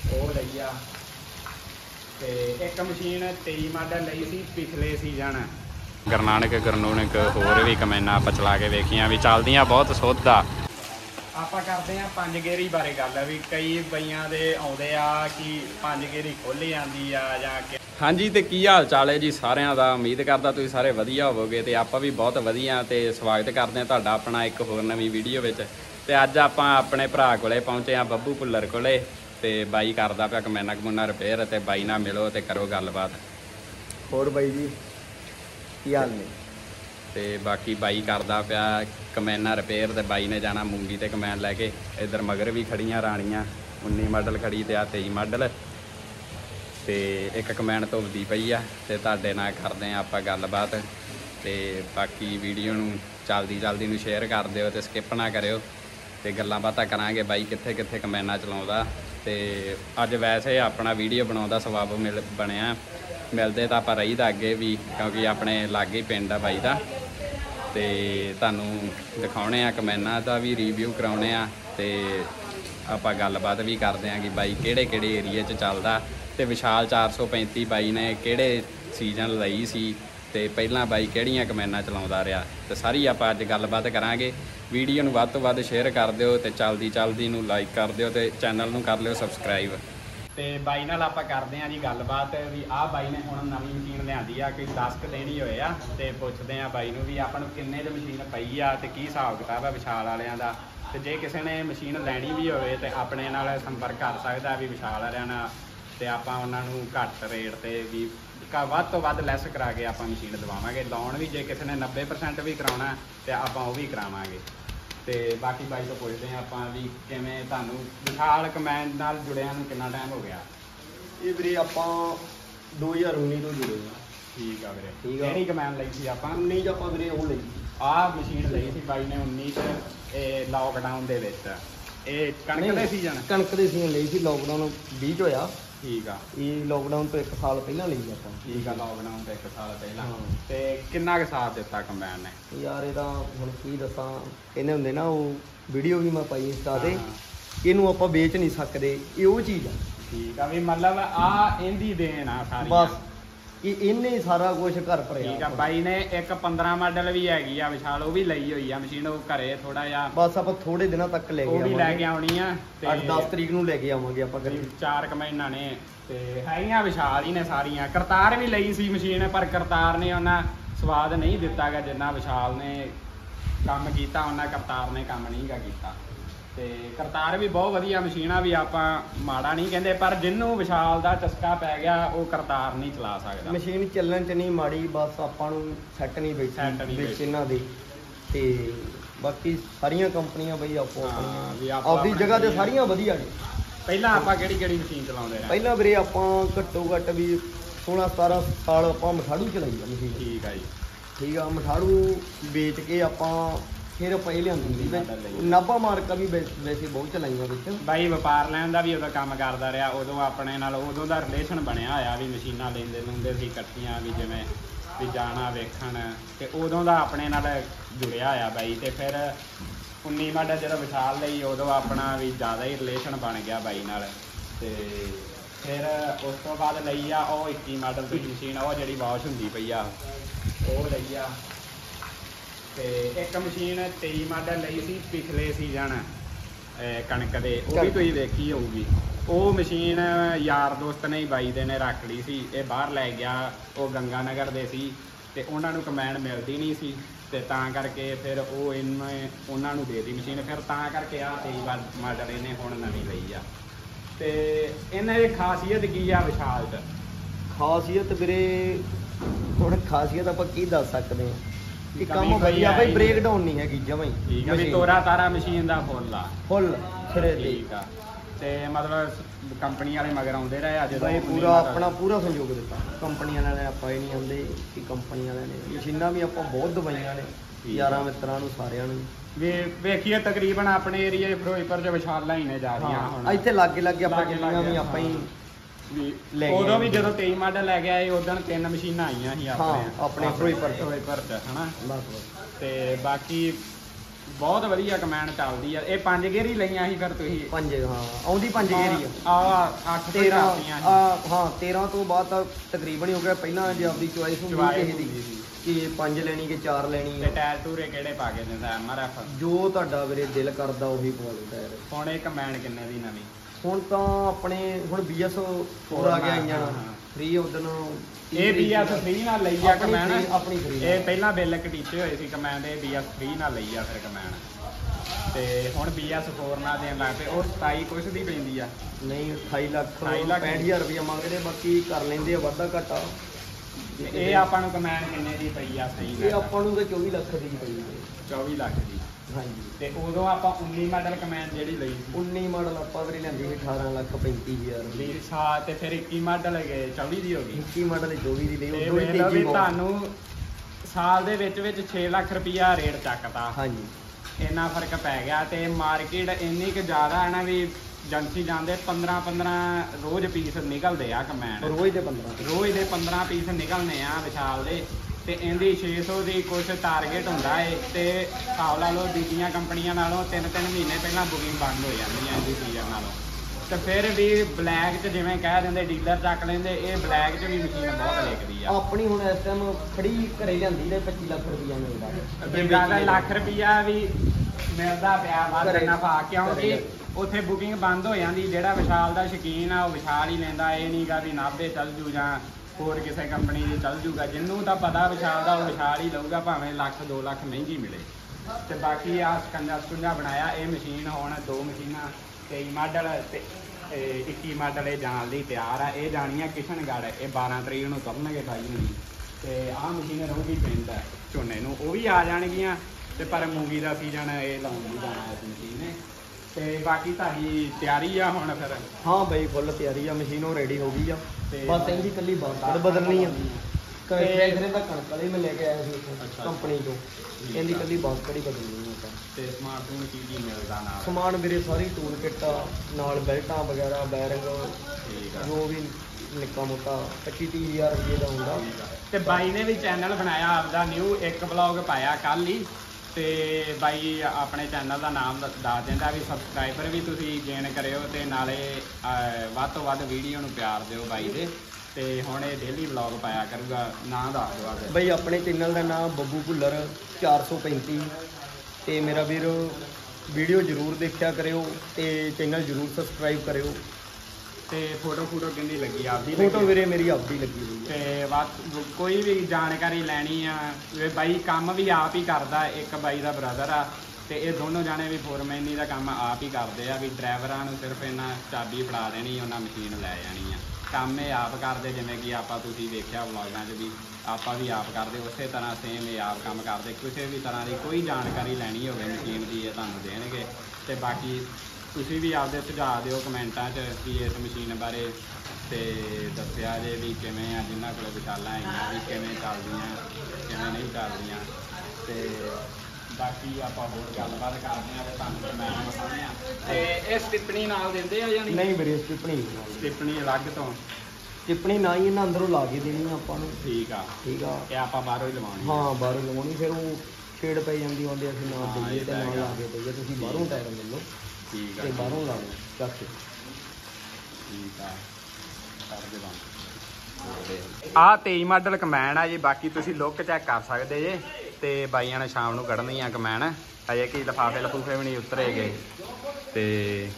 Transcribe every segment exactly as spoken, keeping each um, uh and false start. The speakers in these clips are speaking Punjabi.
ਉਹ ਲਈ ਆ ਤੇ ਇੱਕ ਮਸ਼ੀਨ ਤੇਈ ਮਾਡਲ ਲਈ ਸੀ ਪਿਛਲੇ ਸੀਜ਼ਨ। ਗੁਰਨਾਨਕ ਗੁਰਨੂਨਕ ਹੋਰ ਵੀ ਕਮੈਨਾਂ ਆਪਾਂ ਚਲਾ ਕੇ ਵੇਖੀਆਂ ਵੀ ਚੱਲਦੀਆਂ ਬਹੁਤ ਸੁੱਧ ਆ। ਆਪਾਂ ਕਰਦੇ ਆ ਪੰਜ ਗੇਰੀ ਬਾਰੇ ਗੱਲ ਵੀ ਕਈ ਬਈਆਂ ਦੇ ਆਉਂਦੇ ਆ ਕਿ ਪੰਜ ਗੇਰੀ ਖੋਲੀ ਜਾਂਦੀ ਆ ਜਾਂ ਕਿ ਹਾਂਜੀ। ਤੇ ਕੀ ਹਾਲ ਚਾਲ ਹੈ ਜੀ ਸਾਰਿਆਂ ਦਾ? ਉਮੀਦ ਕਰਦਾ ਤੁਸੀਂ ਸਾਰੇ ਵਧੀਆ ਹੋਵੋਗੇ ਤੇ ਆਪਾਂ ਵੀ ਬਹੁਤ ਵਧੀਆ ਤੇ ਸਵਾਗਤ ਕਰਦੇ ਆ ਤੁਹਾਡਾ ਆਪਣਾ ਇੱਕ ਹੋਰ ਨਵੀਂ ਵੀਡੀਓ ਵਿੱਚ। ਤੇ ਅੱਜ ਆਪਾਂ ਆਪਣੇ ਭਰਾ ਕੋਲੇ ਪਹੁੰਚੇ ਆ ਬੱਬੂ ਭੁੱਲਰ ਕੋਲੇ ਤੇ ਬਾਈ ਕਰਦਾ ਪਿਆ ਕਮੈਨਾ ਕਮੂਨਾ ਰਿਪੇਅਰ ਤੇ ਬਾਈ ਨਾਲ ਮਿਲੋ ਤੇ ਕਰੋ ਗੱਲਬਾਤ। ਹੋਰ ਬਾਈ ਜੀ ਕੀ ਹਾਲ ਨੇ? ਤੇ ਬਾਕੀ ਬਾਈ ਕਰਦਾ ਪਿਆ ਕਮੈਨਾ ਰਿਪੇਅਰ ਤੇ ਬਾਈ ਨੇ ਜਾਣਾ ਮੂੰਗੀ ਤੇ ਕਮੈਨ ਲੈ ਕੇ। ਇੱਧਰ ਮਗਰ ਵੀ ਖੜੀਆਂ ਰਾਣੀਆਂ ਉੱਨੀ ਮਾਡਲ ਖੜੀ ਤੇ ਆ ਤੇਈ ਮਾਡਲ ਤੇ ਇੱਕ ਕਮੈਨ ਧੁੱਬਦੀ ਪਈ ਆ ਤੇ ਤੁਹਾਡੇ ਨਾਲ ਕਰਦੇ ਆ ਆਪਾਂ ਗੱਲਬਾਤ। ਤੇ ਬਾਕੀ ਵੀਡੀਓ ਨੂੰ ਚਲਦੀ ਚਲਦੀ ਨੂੰ ਸ਼ੇਅਰ ਕਰ ਦਿਓ ਤੇ ਸਕਿਪ ਨਾ ਕਰਿਓ ਤੇ ਗੱਲਾਂ ਬਾਤਾਂ ਕਰਾਂਗੇ ਬਾਈ ਕਿੱਥੇ ਕਿੱਥੇ ਕਮੈਨਾ ਚਲਾਉਂਦਾ। ਤੇ ਅੱਜ ਵੈਸੇ ਆਪਣਾ ਵੀਡੀਓ ਬਣਾਉਂਦਾ ਸਵਾਬ ਮਿਲ ਬਣਿਆ ਮਿਲਦੇ ਤਾਂ ਆਪਾਂ ਰਹੀਦਾ ਅੱਗੇ ਵੀ ਕਿਉਂਕਿ ਆਪਣੇ ਲਾਗੇ ਹੀ ਪਿੰਡ ਆ ਬਾਈ ਦਾ। ਤੇ ਤੁਹਾਨੂੰ ਦਿਖਾਉਣੇ ਆ ਕਮੈਨਾ ਦਾ ਵੀ ਰਿਵਿਊ ਕਰਾਉਣੇ ਆ ਤੇ ਆਪਾਂ ਗੱਲਬਾਤ ਵੀ ਕਰਦੇ ਆ ਕਿ ਬਾਈ ਕਿਹੜੇ ਕਿਹੜੇ ਏਰੀਏ 'ਚ ਚੱਲਦਾ ਤੇ ਵਿਸ਼ਾਲ ਚਾਰ ਸੌ ਪੈਂਤੀ ਬਾਈ ਨੇ ਕਿਹੜੇ ਸੀਜ਼ਨ ਲਈ ਸੀ ਤੇ ਪਹਿਲਾਂ ਬਾਈ ਕਿਹੜੀਆਂ ਕਮੈਨਾਂ ਚਲਾਉਂਦਾ ਰਿਹਾ ਤੇ ਸਾਰੀ ਆਪਾਂ ਅੱਜ ਗੱਲਬਾਤ ਕਰਾਂਗੇ। ਵੀਡੀਓ ਨੂੰ ਵੱਧ ਤੋਂ ਵੱਧ ਸ਼ੇਅਰ ਕਰ ਦਿਓ ਤੇ ਚਲਦੀ ਚਲਦੀ ਨੂੰ ਲਾਈਕ ਕਰ ਦਿਓ ਤੇ ਚੈਨਲ ਨੂੰ ਕਰ ਲਿਓ ਸਬਸਕ੍ਰਾਈਬ। ਤੇ ਬਾਈ ਨਾਲ ਆਪਾਂ ਕਰਦੇ ਆਂ ਜੀ ਗੱਲਬਾਤ ਵੀ ਆਹ ਬਾਈ ਨੇ ਹੁਣ ਨਵੀਂ ਮਸ਼ੀਨ ਲਿਆਂਦੀ ਆ ਕੋਈ ਦਸ ਕੁ ਦਿਨ ਹੀ ਹੋਏ ਆ ਤੇ ਪੁੱਛਦੇ ਆ ਬਾਈ ਨੂੰ ਵੀ ਆਪਾਂ ਨੂੰ ਕਿੰਨੇ ਦੀ ਮਸ਼ੀਨ ਪਈ ਆ ਤੇ ਕੀ ਹਿਸਾਬ ਕਿਤਾਬ ਆ ਵਿਸ਼ਾਲ ਵਾਲਿਆਂ ਦਾ। ਤੇ ਜੇ ਕਿਸੇ ਨੇ ਮਸ਼ੀਨ ਲੈਣੀ ਵੀ ਹੋਵੇ ਤੇ ਆਪਣੇ ਨਾਲ ਸੰਪਰਕ ਕਰ ਸਕਦਾ ਵੀ ਵਿਸ਼ਾਲ ਵਾਲਿਆਂ ਨਾਲ ਤੇ ਆਪਾਂ ਉਹਨਾਂ ਨੂੰ ਘੱਟ ਰੇਟ ਤੇ ਵੀ ਵੱਧ ਤੋਂ ਵੱਧ ਲੈਸ ਕਰਾ ਕੇ ਆਪਾਂ ਮਸ਼ੀਨ ਦਵਾਵਾਂਗੇ। ਲੋਨ ਵੀ ਜੇ ਕਿਸੇ ਨੇ ਨੱਬੇ ਪਰਸੈਂਟ ਵੀ ਕਰਾਉਣਾ ਤੇ ਆਪਾਂ ਉਹ ਵੀ ਕਰਾਵਾਂਗੇ। ਤੇ ਬਾਕੀ ਬਾਈ ਤੋਂ ਪੁੱਛਦੇ ਹਾਂ ਆਪਾਂ ਵੀ ਕਿਵੇਂ ਤੁਹਾਨੂੰ ਵਿਸ਼ਾਲ ਕਮੈਨ ਨਾਲ ਜੁੜਿਆਂ ਨੂੰ ਕਿੰਨਾ ਟਾਈਮ ਹੋ ਗਿਆ? ਇਹ ਵੀਰੇ ਆਪਾਂ ਦੋ ਹਜ਼ਾਰ ਉੱਨੀ ਤੋਂ ਜੁੜੇ ਹਾਂ। ਠੀਕ ਆ ਵੀਰੇ। ਠੀਕ ਆ। ਕਿਹੜੀ ਕਮੈਨ ਲਈ ਸੀ ਆਪਾਂ? ਉੱਨੀ 'ਚ ਆਪਾਂ ਵੀਰੇ ਉਹ ਲਈ ਆਹ ਮਸ਼ੀਨ ਲਈ ਸੀ ਬਾਈ ਨੇ ਉੱਨੀ 'ਚ ਇਹ ਲੋਕਡਾਊਨ ਦੇ ਵਿੱਚ। ਇਹ ਕਣਕ ਦੇ ਸੀਜ਼ਨ ਕਣਕ ਦੇ ਸੀਜ਼ਨ ਲਈ ਸੀ। ਲੋਕਡਾਊਨ ਵੀਹ 'ਚ ਹੋਇਆ। ਠੀਕ ਆ। ਇਹ ਲੋਕਡਾਊਨ ਤੋਂ ਇੱਕ ਸਾਲ ਪਹਿਲਾਂ ਲਈ ਆਪਾਂ। ਠੀਕ ਆ। ਲੋਕਡਾਊਨ ਤੋਂ ਇੱਕ ਸਾਲ ਪਹਿਲਾਂ ਤੇ ਕਿੰਨਾ ਕੁ ਸਾਥ ਦਿੱਤਾ ਕੰਬਾਈਨ ਨੇ? ਯਾਰ ਇਹਦਾ ਹੁਣ ਕੀ ਦੱਸਾਂ ਕਹਿੰਦੇ ਹੁੰਦੇ ਨਾ ਉਹ ਵੀਡੀਓ ਵੀ ਮੈਂ ਪਾਈ ਇੰਸਟਾ ਤੇ ਇਹਨੂੰ ਆਪਾਂ ਵੇਚ ਨਹੀਂ ਸਕਦੇ ਇਹ ਉਹ ਚੀਜ਼ ਆ। ਠੀਕ ਆ ਵੀ ਮਤਲਬ ਆ ਇਹਦੀ ਦੇਣ ਆ ਸਾਰੀ ਬਸ ਇਹ ਇਹਨੇ ਸਾਰਾ ਕੁਝ ਘਰ ਭਰਿਆ। ਠੀਕ ਆ। ਬਾਈ ਨੇ ਇੱਕ ਪੰਦਰਾਂ ਮਾਡਲ ਵੀ ਹੈਗੀ ਆ ਵਿਸ਼ਾਲ ਉਹ ਵੀ ਲਈ ਹੋਈ ਆ ਮਸ਼ੀਨ ਉਹ ਘਰੇ ਥੋੜਾ ਜਿਹਾ ਬਸ ਆਪਾਂ ਥੋੜੇ ਦਿਨਾਂ ਤੱਕ ਲੈ ਕੇ ਉਹ ਵੀ ਲੈ ਕੇ ਆਉਣੀ ਆ ਤੇ ਅੱਠ ਦਸ ਤਰੀਕ ਨੂੰ ਲੈ ਕੇ ਆਵਾਂਗੇ ਆਪਾਂ ਘਰੇ। ਚਾਰ ਕਮੈਨਾਂ ਨੇ ਤੇ ਹੈਗੀਆਂ ਵਿਸ਼ਾਲ ਹੀ ਨੇ ਸਾਰੀਆਂ। ਕਰਤਾਰ ਵੀ ਲਈ ਸੀ ਮਸ਼ੀਨ ਪਰ ਕਰਤਾਰ ਨੇ ਉਹਨਾਂ ਸਵਾਦ ਨਹੀਂ ਦਿੱਤਾ ਗਾ ਜਿੰਨਾ ਵਿਸ਼ਾਲ ਨੇ ਕੰਮ ਕੀਤਾ ਉਹਨਾਂ ਕਰਤਾਰ ਨੇ ਕੰਮ ਨਹੀਂ ਗਾ ਕੀਤਾ। ਤੇ ਕਰਤਾਰ ਵੀ ਬਹੁਤ ਵਧੀਆ ਮਸ਼ੀਨ ਆ ਵੀ ਆਪਾਂ ਮਾੜਾ ਨਹੀਂ ਕਹਿੰਦੇ ਪਰ ਜਿਹਨੂੰ ਵਿਸ਼ਾਲ ਦਾ ਚਸਕਾ ਪੈ ਗਿਆ ਉਹ ਕਰਤਾਰ ਨਹੀਂ ਚਲਾ ਸਕਦਾ। ਮਸ਼ੀਨ ਚੱਲਣ 'ਚ ਨਹੀਂ ਮਾੜੀ ਬਸ ਆਪਾਂ ਨੂੰ ਸੈੱਟ ਨਹੀਂ ਬੈਠੀ ਵਿੱਚ ਇਹਨਾਂ ਦੇ। ਤੇ ਬਾਕੀ ਸਾਰੀਆਂ ਕੰਪਨੀਆਂ ਬਈ ਆਪੋ ਆਪਣੀਆਂ ਆਪਦੀ ਜਗ੍ਹਾ ਤੇ ਸਾਰੀਆਂ ਵਧੀਆ ਨੇ। ਪਹਿਲਾਂ ਆਪਾਂ ਕਿਹੜੀ ਕਿਹੜੀ ਮਸ਼ੀਨ ਚਲਾਉਂਦੇ ਰਹੇ? ਪਹਿਲਾਂ ਵੀਰੇ ਆਪਾਂ ਘੱਟੋ ਘੱਟ ਵੀ ਸੋਲਾਂ ਸਤਾਰਾਂ ਸਾਲ ਆਪਾਂ ਮਠਾੜੂ ਚਲਾਈ ਆ ਮਸ਼ੀਨ। ਠੀਕ ਆ ਜੀ। ਠੀਕ ਆ। ਮਠਾੜੂ ਵੇਚ ਕੇ ਆਪਾਂ ਫਿਰ ਆਪਾਂ ਇਹ ਲਿਆਂਦੀ ਸੀ ਨਾਭਾ ਮਾਰਕਾ ਵੀ ਵੈਸੇ ਬਹੁਤ ਚਲਾਈਆਂ ਵਿੱਚ। ਬਾਈ ਵਪਾਰ ਲੈਣ ਦਾ ਵੀ ਉਦੋਂ ਕੰਮ ਕਰਦਾ ਰਿਹਾ ਉਦੋਂ ਆਪਣੇ ਨਾਲ ਉਦੋਂ ਦਾ ਰਿਲੇਸ਼ਨ ਬਣਿਆ ਹੋਇਆ ਵੀ ਮਸ਼ੀਨਾਂ ਲੈਂਦੇ ਲੂੰਦੇ ਸੀ ਇਕੱਠੀਆਂ ਵੀ ਜਿਵੇਂ ਵੀ ਜਾਣਾ ਵੇਖਣ ਤੇ ਉਦੋਂ ਦਾ ਆਪਣੇ ਨਾਲ ਜੁੜਿਆ ਹੋਇਆ ਬਾਈ। ਤੇ ਫਿਰ ਉੱਨੀ ਮਾਡਲ ਜਦੋਂ ਵਿਸ਼ਾਲ ਲਈ ਉਦੋਂ ਆਪਣਾ ਵੀ ਜ਼ਿਆਦਾ ਹੀ ਰਿਲੇਸ਼ਨ ਬਣ ਗਿਆ ਬਾਈ ਨਾਲ। ਤੇ ਫਿਰ ਉਸ ਤੋਂ ਬਾਅਦ ਲਈ ਆ ਉਹ ਇੱਕੀ ਮਾਡਲ ਦੀ ਮਸ਼ੀਨ ਉਹ ਜਿਹੜੀ ਵਾਸ਼ ਹੁੰਦੀ ਪਈ ਆ ਉਹ ਲਈ ਆ। ਤੇ ਇੱਕ ਮਸ਼ੀਨ ਤੇਈ ਮਾਡਲ ਲਈ ਸੀ ਪਿਛਲੇ ਸੀਜ਼ਨ ਕਣਕ ਦੇ ਉਹ ਵੀ ਤੁਸੀਂ ਵੇਖੀ ਹੋਊਗੀ। ਉਹ ਮਸ਼ੀਨ ਯਾਰ ਦੋਸਤ ਨੇ ਹੀ ਬਾਈ ਦੇ ਨੇ ਰੱਖ ਲਈ ਸੀ। ਇਹ ਬਾਹਰ ਲੈ ਗਿਆ ਉਹ ਗੰਗਾ ਨਗਰ ਦੇ ਸੀ ਤੇ ਉਹਨਾਂ ਨੂੰ ਕਮੈਨ ਮਿਲਦੀ ਨਹੀਂ ਸੀ ਤੇ ਤਾਂ ਕਰਕੇ ਫਿਰ ਉਹ ਇਹਨੇ ਉਹਨਾਂ ਨੂੰ ਦੇ ਦਿੱਤੀ ਮਸ਼ੀਨ। ਫਿਰ ਤਾਂ ਕਰਕੇ ਆਹ ਤੇਈ ਮਾਡਲ ਇਹਨੇ ਹੁਣ ਨਵੀਂ ਲਈ ਆ। ਤੇ ਇਹਨਾਂ ਦੀ ਖਾਸੀਅਤ ਕੀ ਆ ਵਿਸ਼ਾਲ 'ਚ? ਖਾਸੀਅਤ ਵੀਰੇ ਹੁਣ ਖਾਸੀਅਤ ਆਪਾਂ ਕੀ ਦੱਸ ਸਕਦੇ ਹਾਂ ਕਿ ਕੰਮ ਵਧੀਆ ਬਈ ਬ੍ਰੇਕ ਡਾਊਨ ਨਹੀਂ ਹੈਗੀ ਜਮਾਂ ਹੀ। ਠੀਕ ਆ ਵੀ ਤੋਰਾ ਤਾਰਾ ਮਸ਼ੀਨ ਦਾ ਫੁੱਲ ਆ ਫੁੱਲ ਸਿਰੇ ਤੇ। ਠੀਕ ਆ। ਤੇ ਮਤਲਬ ਕੰਪਨੀ ਵਾਲੇ ਮਗਰ ਆਉਂਦੇ ਰਹੇ ਅੱਜ ਬਾਈ ਪੂਰਾ ਆਪਣਾ ਪੂਰਾ ਸਹਿਯੋਗ ਦਿੱਤਾ ਕੰਪਨੀਆਂ ਵਾਲਿਆਂ ਨੇ। ਆਪਾਂ ਇਹ ਨਹੀਂ ਆਉਂਦੇ ਕਿ ਕੰਪਨੀ ਵਾਲਿਆਂ ਨੇ ਮਸ਼ੀਨਾਂ ਵੀ ਆਪਾਂ ਬਹੁਤ ਦਵਾਈਆਂ ਨੇ ਯਾਰਾਂ ਮਿੱਤਰਾਂ ਨੂੰ ਸਾਰਿਆਂ ਨੂੰ ਵੀ ਵੇਖੀਏ ਤਕਰੀਬਨ ਆਪਣੇ ਏਰੀਏ ਫਿਰੋਜ਼ਪੁਰ 'ਚ ਵਿਸ਼ਾਲਾਂ ਹੀ ਨੇ ਜਾ ਰਹੀਆਂ ਹੁਣ ਇੱਥੇ ਲਾਗੇ ਲਾਗੇ ਆਪਾਂ ਕਿੰਨੀਆਂ ਵੀ ਆਪਾਂ ਹੀ ਵੀ ਉਦੋਂ ਵੀ ਜਦੋਂ ਤੇਈ ਮਾਡਲ ਲੈ ਕੇ ਆਏ ਉਦੋਂ ਤਿੰਨ ਮਸ਼ੀਨਾਂ ਆਈਆਂ ਸੀ ਆਪਣੇ ਆਪਣੇ ਫਿਰੋਜ਼ਪੁਰ ਫਿਰੋਜ਼ਪੁਰ 'ਚ ਹਨਾ। ਤੇ ਬਾਕੀ ਬਹੁਤ ਵਧੀਆ ਕਮੈਨ ਚੱਲਦੀ ਆ। ਇਹ ਪੰਜ ਗੇਅਰ ਹੀ ਲਈਆਂ ਸੀ ਫਿਰ ਤੁਸੀਂ? ਪੰਜ, ਹਾਂ ਆਉਂਦੀ ਪੰਜ ਗੇਅਰ ਹੀ ਆ। ਆ ਅੱਠ ਤੇਰਾਂ ਹਾਂ ਤੇਰਾਂ ਤੋਂ ਬਾਅਦ ਤਾਂ ਤਕਰੀਬਨ ਹੀ ਹੋ ਗਿਆ। ਪਹਿਲਾਂ ਜੇ ਆਪਦੀ ਚੁਆਇਸ ਹੁੰਦੀ ਕਿਸੇ ਦੀ ਕਿ ਪੰਜ ਲੈਣੀ ਕਿ ਚਾਰ ਲੈਣੀ। ਤੇ ਟਾਇਰ ਟੂਰੇ ਕਿਹੜੇ ਪਾ ਕੇ ਦਿੰਦਾ ਐਮ ਆਰ ਐਫ? ਜੋ ਤੁਹਾਡਾ ਵੀਰੇ ਦਿਲ ਕਰਦਾ ਉਹੀ ਪਵਾ ਲਓ ਟਾਇਰ। ਹੁਣ ਇਹ ਕਮੈਨ ਕਿੰਨੇ ਦੀ ਨਵੀਂ? ਹੁਣ ਤਾਂ ਆਪਣੇ ਹੁਣ ਬੀ ਐਸ ਫੋਰ ਆ ਗਿਆ ਇੰਜਣ ਫ੍ਰੀ ਉਦਨ। ਇਹ ਬੀ ਐਸ ਥ੍ਰੀ ਨਾਲ ਲਈ ਆ ਕਮੈਨ ਆਪਣੀ ਫ੍ਰੀ। ਇਹ ਪਹਿਲਾਂ ਬਿੱਲ ਕਟੀਚੇ ਹੋਏ ਸੀ ਕਮੈਨ ਦੇ, ਬੀ ਐਸ ਥ੍ਰੀ ਨਾਲ ਲਈ ਆ ਫਿਰ ਕਮੈਨ। ਤੇ ਹੁਣ ਬੀ ਐਸ ਫੋਰ ਨਾਲ ਦੇਣ ਲੱਗ ਪਏ। ਉਹ ਸਤਾਈ ਕੁਛ ਦੀ ਪੈਂਦੀ ਆ? ਨਹੀਂ ਅਠਾਈ ਲੱਖ ਪੈਂਹਠ ਹਜ਼ਾਰ ਰੁਪਇਆ ਮੰਗਦੇ, ਬਾਕੀ ਕਰ ਲੈਂਦੇ ਆ ਵਾਧਾ ਘਾਟਾ। ਇਹ ਆਪਾਂ ਨੂੰ ਕਮੈਨ ਕਿੰਨੇ ਦੀ ਪਈ ਆ ਸਹੀ? ਇਹ ਆਪਾਂ ਨੂੰ ਤਾਂ ਚੌਵੀ ਲੱਖ ਦੀ ਪਈ। ਚੌਵੀ ਲੱਖ ਦੀ? ਹਾਂਜੀ। ਤੇ ਉਦੋਂ ਆਪਾਂ ਉੱਨੀ ਮਾਡਲ ਕਮੈਨ ਜਿਹੜੀ ਲਈ ਸੀ? ਉੱਨੀ ਮਾਡਲ ਆਪਾਂ ਵੀਰੇ ਲੈਂਦੀ ਸੀ ਅਠਾਰਾਂ ਲੱਖ ਪੈਂਤੀ ਹਜ਼ਾਰ ਦੀ। ਸਾਲ ਤੇ ਫਿਰ ਇੱਕੀ ਮਾਡਲ ਗਏ ਚੌਵੀ ਦੀ ਹੋ ਗਈ? ਇੱਕੀ ਮਾਡਲ ਚੌਵੀ ਦੀ ਲਈ। ਉਦੋਂ ਹੀ ਤੇਜੀ ਤੁਹਾਨੂੰ ਸਾਲ ਦੇ ਵਿੱਚ ਵਿੱਚ ਛੇ ਲੱਖ ਰੁਪਇਆ ਰੇਟ ਚੱਕਤਾ। ਹਾਂਜੀ। ਇੰਨਾ ਫਰਕ ਪੈ ਗਿਆ। ਤੇ ਮਾਰਕੀਟ ਇੰਨੀ ਕੁ ਜ਼ਿਆਦਾ ਹੈ ਨਾ ਵੀ ਏਜੰਸੀ ਜਾਂਦੇ ਪੰਦਰਾਂ ਪੰਦਰਾਂ ਰੋਜ਼ ਪੀਸ ਨਿਕਲਦੇ ਆ ਕਮੈਨ। ਰੋਜ਼ ਦੇ ਪੰਦਰਾਂ ਰੋਜ਼ ਦੇ ਪੰਦਰਾਂ ਪੀਸ ਨਿਕਲਨੇ ਆ ਵਿਸ਼ਾਲ ਦੇ। ਤੇ ਇਹਦੀ ਛੇ ਸੌ ਦੀ ਕੁਛ ਟਾਰਗੇਟ ਹੁੰਦਾ ਏ। ਤੇ ਹਿਸਾਬ ਲਾ ਲਓ ਦੂਜੀਆਂ ਕੰਪਨੀਆਂ ਨਾਲੋਂ ਤਿੰਨ ਤਿੰਨ ਮਹੀਨੇ ਪਹਿਲਾਂ ਬੁਕਿੰਗ ਬੰਦ ਹੋ ਜਾਂਦੀ ਹੈ ਇਹਦੀ ਸੀਜ਼ਨ ਨਾਲੋਂ। ਤੇ ਫਿਰ ਵੀ ਬਲੈਕ 'ਚ ਜਿਵੇਂ ਕਹਿ ਦਿੰਦੇ ਡੀਲਰ ਚੱਕ ਲੈਂਦੇ, ਇਹ ਬਲੈਕ 'ਚ ਵੀ ਮਸ਼ੀਨ ਬਹੁਤ ਵਿਕਦੀ ਆ। ਆਪਣੀ ਹੁਣ ਇਸ ਟਾਈਮ ਖੜੀ ਘਰੇ ਲਿਆਂਦੀ ਤੇ ਪੱਚੀ ਲੱਖ ਰੁਪਈਆ ਮਿਲਦਾ। ਜਿਆਦਾ ਲੱਖ ਰੁਪਈਆ ਵੀ ਮਿਲਦਾ ਪਿਆ ਵੱਧ ਨਫਾ, ਕਿਉਂਕਿ ਉੱਥੇ ਬੁਕਿੰਗ ਬੰਦ ਹੋ ਜਾਂਦੀ। ਜਿਹੜਾ ਵਿਸ਼ਾਲ ਦਾ ਸ਼ੌਕੀਨ ਆ ਉਹ ਵਿਸ਼ਾਲ ਹੀ ਲੈਂਦਾ। ਇਹ ਨਹੀਂ ਗਾ ਵੀ ਨਾਭੇ ਚੱਲ ਜੂ ਜਾਂ ਹੋਰ ਕਿਸੇ ਕੰਪਨੀ ਦੀ ਚੱਲ ਜੂਗਾ। ਜਿਹਨੂੰ ਤਾਂ ਪਤਾ ਵਿਸ਼ਾਲ ਦਾ ਉਹ ਵਿਸ਼ਾਲ ਹੀ ਲਊਗਾ, ਭਾਵੇਂ ਲੱਖ ਦੋ ਲੱਖ ਮਹਿੰਗੀ ਮਿਲੇ। ਤੇ ਬਾਕੀ ਆ ਸਕੰਜਾ ਸਕੁੰਜਾ ਬਣਾਇਆ। ਇਹ ਮਸ਼ੀਨ ਹੁਣ ਦੋ ਮਸ਼ੀਨਾਂ ਤੇਈ ਮਾਡਲ ਤੇ ਇੱਕੀ ਮਾਡਲ ਇਹ ਜਾਣ ਲਈ ਤਿਆਰ ਆ। ਇਹ ਜਾਣੀ ਆ ਕਿਸ਼ਨਗੜ੍ਹ। ਇਹ ਬਾਰਾਂ ਤਰੀਕ ਨੂੰ ਤੁਰਨਗੇ ਬਾਈ ਨੂੰ। ਤੇ ਆਹ ਮਸ਼ੀਨ ਰਹੂਗੀ ਪਿੰਡ ਝੋਨੇ ਨੂੰ, ਉਹ ਵੀ ਆ ਜਾਣਗੀਆਂ। ਤੇ ਪਰ ਮੂੰਗੀ ਦਾ ਸੀਜ਼ਨ ਇਹ ਲਾਉਣ ਨਹੀਂ ਜਾਣਾ ਇਸ ਮਸ਼ੀਨ ਨੇ। ਤੇ ਬਾਕੀ ਤੁਹਾਡੀ ਤਿਆਰੀ ਆ ਹੁਣ ਫਿਰ? ਹਾਂ ਬਈ ਫੁੱਲ ਤਿਆਰੀ ਆ। ਮਸ਼ੀਨ ਉਹ ਰੈਡੀ ਹੋ ਗਈ ਆ। ਬਸ ਇਹਦੀ ਇਕੱਲੀ ਬਾਸਕਟ ਬਦਲਣੀ ਆ। ਕਰੇ ਤਾਂ ਕਣਕ ਵਾਲੀ ਮੈਂ ਲੈ ਕੇ ਆਇਆ ਸੀ ਕੰਪਨੀ ਤੋਂ। ਇਹਦੀ ਇਕੱਲੀ ਬਾਸਕਟ ਹੀ ਬਦਲਣੀ ਆ। ਤੇ ਸਮਾਨ ਸਮੂਨ ਕੀ ਕੀ ਮਿਲਦਾ ਨਾਲ? ਸਮਾਨ ਵੀਰੇ ਸਾਰੀ ਟੂਲ ਕਿੱਟ ਨਾਲ ਬੈਲਟਾਂ ਵਗੈਰਾ ਬੈਰਿੰਗ ਜੋ ਵੀ ਨਿੱਕਾ ਮੋਟਾ ਪੱਚੀ ਤੀਹ ਹਜ਼ਾਰ ਰੁਪਏ ਦਾ ਹੁੰਦਾ। ਤੇ ਬਾਈ ਨੇ ਵੀ ਚੈਨਲ ਬਣਾਇਆ ਆਪਦਾ ਨਿਊ, ਇੱਕ ਵਲੌਗ ਪਾਇਆ ਕੱਲ ਹੀ। ਤੇ ਬਾਈ ਆਪਣੇ ਚੈਨਲ ਦਾ ਨਾਮ ਦੱਸ ਦਿੰਦਾ ਵੀ ਸਬਸਕ੍ਰਾਈਬਰ ਵੀ ਤੁਸੀਂ ਗੇਨ ਕਰਿਓ ਤੇ ਨਾਲੇ ਵੱਧ ਤੋਂ ਵੱਧ ਵੀਡੀਓ ਨੂੰ ਪਿਆਰ ਦਿਓ ਬਾਈ ਦੇ। ਤੇ ਹੁਣ ਇਹ ਡੇਲੀ ਵਲੌਗ ਪਾਇਆ ਕਰੂਗਾ। ਨਾਂ ਦੱਸ ਦਿਓ ਆਗੇ ਬਾਈ। ਆਪਣੇ ਚੈਨਲ ਦਾ ਨਾਮ ਬੱਬੂ ਭੁੱਲਰ ਚਾਰ ਸੌ ਪੈਂਤੀ। ਤੇ ਮੇਰਾ ਵੀਰ ਵੀਡੀਓ ਜ਼ਰੂਰ ਦੇਖਿਆ ਕਰਿਓ ਤੇ ਚੈਨਲ ਜ਼ਰੂਰ ਸਬਸਕ੍ਰਾਈਬ ਕਰਿਓ। ਤੇ ਫੋਟੋ ਫੋਟੋ ਕਿੰਨੀ ਲੱਗੀ ਆਪਦੀ? ਫੋਟੋ ਵੀਰੇ ਮੇਰੀ ਆਪਦੀ ਲੱਗੀ ਹੋਈ ਹੈ। ਤੇ ਬਸ ਕੋਈ ਵੀ ਜਾਣਕਾਰੀ ਲੈਣੀ ਆ, ਬਾਈ ਕੰਮ ਵੀ ਆਪ ਹੀ ਕਰਦਾ। ਇੱਕ ਬਾਈ ਦਾ ਬ੍ਰਦਰ ਆ ਤੇ ਇਹ ਦੋਨੋਂ ਜਾਣੇ ਵੀ ਫੋਰਮੈਨੀ ਦਾ ਕੰਮ ਆਪ ਹੀ ਕਰਦੇ ਆ। ਵੀ ਡਰਾਈਵਰਾਂ ਨੂੰ ਸਿਰਫ ਇਹਨਾਂ ਚਾਬੀ ਫੜਾ ਦੇਣੀ, ਉਹਨਾਂ ਮਸ਼ੀਨ ਲੈ ਜਾਣੀ ਆ। ਕੰਮ ਇਹ ਆਪ ਕਰਦੇ, ਜਿਵੇਂ ਕਿ ਆਪਾਂ ਤੁਸੀਂ ਵੇਖਿਆ ਵਲੌਗਾਂ 'ਚ ਵੀ ਆਪਾਂ ਵੀ ਆਪ ਕਰਦੇ, ਉਸੇ ਤਰ੍ਹਾਂ ਸੇਮ ਇਹ ਆਪ ਕੰਮ ਕਰਦੇ। ਕਿਸੇ ਵੀ ਤਰ੍ਹਾਂ ਦੀ ਕੋਈ ਜਾਣਕਾਰੀ ਲੈਣੀ ਹੋਵੇ ਮਸ਼ੀਨ ਦੀ ਇਹ ਤੁਹਾਨੂੰ ਦੇਣਗੇ। ਤੇ ਬਾਕੀ ਤੁਸੀਂ ਵੀ ਆਪਦੇ ਸੁਝਾਅ ਦਿਓ ਕਮੈਂਟਾਂ 'ਚ ਵੀ ਇਸ ਮਸ਼ੀਨ ਬਾਰੇ। ਤੇ ਦੱਸਿਆ ਜੇ ਵੀ ਕਿਵੇਂ ਆ, ਜਿਨ੍ਹਾਂ ਕੋਲ ਵਿਸ਼ਾਲਾਂ ਹੈਗੀਆਂ ਵੀ ਕਿਵੇਂ ਚੱਲਦੀਆਂ ਕਿਵੇਂ ਨਹੀਂ ਚੱਲਦੀਆਂ। ਤੇ ਬਾਕੀ ਆਪਾਂ ਹੋਰ ਗੱਲਬਾਤ ਕਰਦੇ ਹਾਂ ਤੇ ਤੁਹਾਨੂੰ ਕਮੈਨ ਵਿਖਾਉਂਦੇ ਹਾਂ। ਤੇ ਇਹ ਸਟਿੱਪਣੀ ਨਾਲ ਦਿੰਦੇ ਆ ਜਾਂ ਨਹੀਂ ਵੀਰੇ? ਸਟਿੱਪਣੀ ਸਟਿੱਪਣੀ ਅਲੱਗ ਤੋਂ? ਸਟਿੱਪਣੀ ਨਾ ਹੀ ਇਹਨਾਂ ਅੰਦਰੋਂ ਲਾ ਕੇ ਦੇਣੀ ਆਪਾਂ ਨੂੰ। ਠੀਕ ਆ ਠੀਕ ਆ। ਇਹ ਆਪਾਂ ਬਾਹਰੋਂ ਹੀ ਲਵਾਉਣੀ? ਹਾਂ ਬਾਹਰੋਂ ਲਵਾਉਣੀ। ਫਿਰ ਉਹ ਛੇੜ ਪਈ ਜਾਂਦੀ ਹੁੰਦੀ, ਅਸੀਂ ਨਾ ਦਈਏ ਤੇ ਨਾ ਲਾ ਕੇ ਦਈਏ। ਤੁਸੀਂ ਬਾਹਰੋਂ ਟਾਇਰ ਲੈ ਲਓ। ਠੀਕ ਆ। ਤੇ ਬਾਹਰੋਂ ਲਾ ਲਓ ਚੱਕ। ਠੀਕ ਆ। ਕਰ ਦੇ ਬੰਦ। ਆ ਤੇਈ ਮਾਡਲ ਕਮੈਨ ਆ ਜੀ। ਬਾਕੀ ਤੁਸੀਂ ਲੁੱਕ ਚੈੱਕ ਕਰ ਸਕਦੇ ਜੇ। ਤੇ ਬਾਈਆਂ ਨੇ ਸ਼ਾਮ ਨੂੰ ਕੱਢਣੀਆਂ ਕਮੈਨ। ਅਜੇ ਕੀ ਲਿਫਾਫੇ ਲਫੂਫੇ ਵੀ ਨਹੀਂ ਉਤਰੇ ਗਏ। ਤੇ